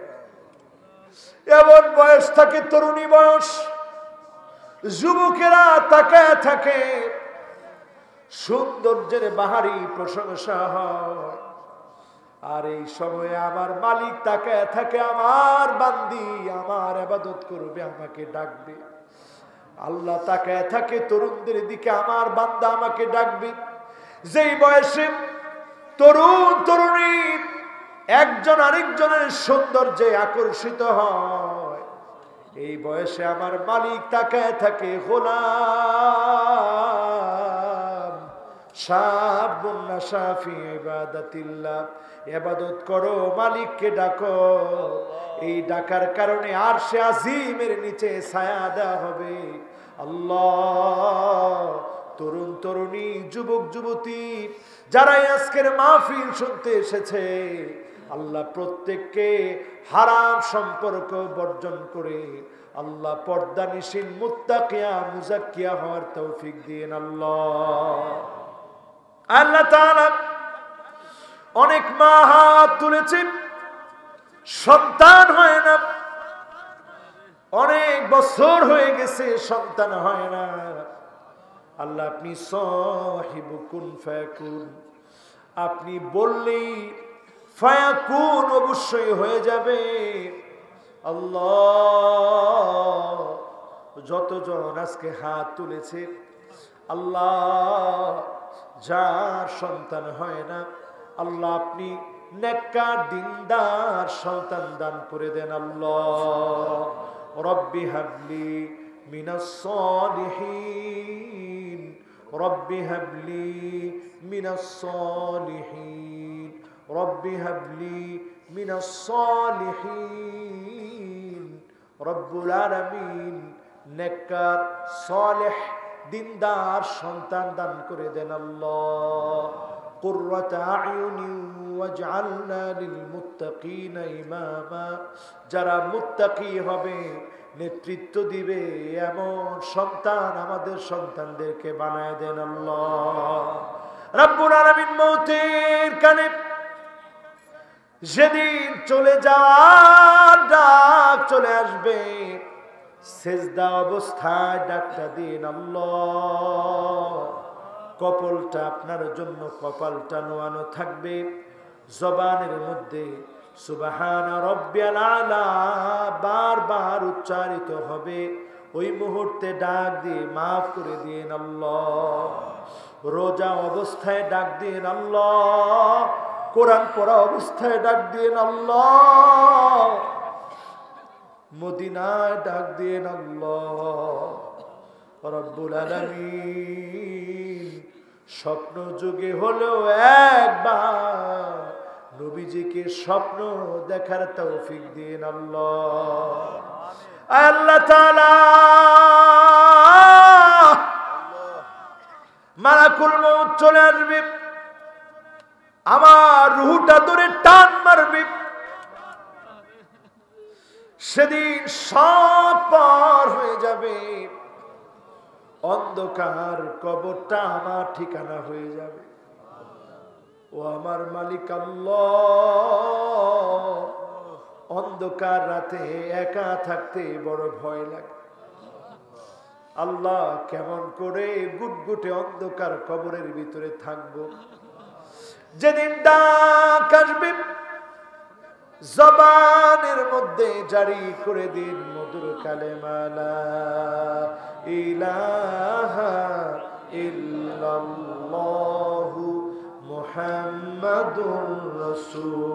এমন বয়স থাকে, তরুণী বয়স, যুবকেরা তাকায় থাকে, সৌন্দর্যের বাহারি প্রশংসা হয়, আর এই সময়ে আমার মালিক তাকায় থাকে, আমার বান্দি আমার ইবাদত করবে, আমাকে ডাকবে। আল্লাহ তাকায় থাকে তরুণদের দিকে, আমার বান্দা আমাকে ডাকবে। যেই বয়সে তরুণ তরুণী একজন আরেকজনের সৌন্দর্যে আকর্ষিত হয়, এই বয়সে আমার মালিক তাকায় থাকে, গোলাম শাবুন নাশা ফি ইবাদাতিল্লাহ, ইবাদত করো, মালিককে ডাকো। এই ডাকার কারণে আরশে আজিমের নিচে ছায়া দেওয়া হবে। আল্লাহ তরুণ তরুণী যুবক যুবতী যারা আজকের মাহফিল শুনতে এসেছে, আল্লাহ প্রত্যেককে হারাম সম্পর্ক বর্জন করে আল্লাহ পর্দানিশীন মুত্তাকিয়া মুজাক্কিয়া হওয়ার তৌফিক দিন আল্লাহ। আল্লাহ তাআলা অনেক মা হাত তুলেছে, সন্তান হয় না, অনেক বছর হয়ে গেছে সন্তান হয় না। আল্লাহ আপনি সাহিবু কুন ফায়াকুন, আপনি বললেই ফায়াকুন অবশ্যই হয়ে যাবে। আল্লাহ যতজন আজকে হাত তুলেছে, আল্লাহ যার সন্তান হয় না, আল্লাহ আপনি নেককার দিনদার সন্তান দান করে দেন আল্লাহ। রব্বি হাবলি মিনাস সালিহিন, রব্বি হাবলি মিনাস সালিহিন, রব্বি হাবলি মিনাস সালিহিন। রব্বুল আলামিন নেককার সালেহ দিনদার সন্তান দান করে দেন আল্লাহ। কুররাতা আয়ুনি ওয়াজআলনা লিল মুত্তাকিনা ইমামা, যারা মুত্তাকি হবে, নেতৃত্ব দিবে, এমন সন্তান আমাদের সন্তানদেরকে বানায় দেন আল্লাহ। রব্বুল আলামিন মৌতের কানে যেদিন চলে যাওয়ার ডাক চলে আসবে, সেজদা অবস্থায় ডাকটা দিন আল্লাহ। কপালটা আপনার জন্য কপালটা নোয়ানো থাকবে, জবানের মধ্যে সুবহানা রাব্বিয়াল আলা বারবার উচ্চারিত হবে। ওই মুহূর্তে ডাক দিয়ে মাফ করে দিন আল্লাহ। রোজা অবস্থায় ডাক দিন আল্লাহ, কোরআন পড়া অবস্থায় ডাক দিন আল্লাহ, মদিনায় ডাক দিন আল্লাহ। রব্বুল আলামিন স্বপ্ন যুগে হলো একবার নবীজিকে স্বপ্ন দেখার তৌফিক দিন আল্লাহ। আল্লাহ তাআলা মালাকুল মউত চলে আসবে, আমার রূহটা ধরে টান মারবে। সেদিন সব পার হয়ে যাবে, অন্ধকার কবরটা আমার ঠিকানা হয়ে যাবে। ও আমার মালিক আল্লাহ, অন্ধকার রাতে একা থাকতে বড় ভয় লাগে। আল্লাহ, কেমন করে গুটগুটে অন্ধকার কবরের ভিতরে থাকবো। যেদিন ডাক আসবে, জবানের মধ্যে জারি করে দিন মধুর কালেমা লা ইলাহা ইল্লাল্লাহু মুহাম্মাদুর রাসূল।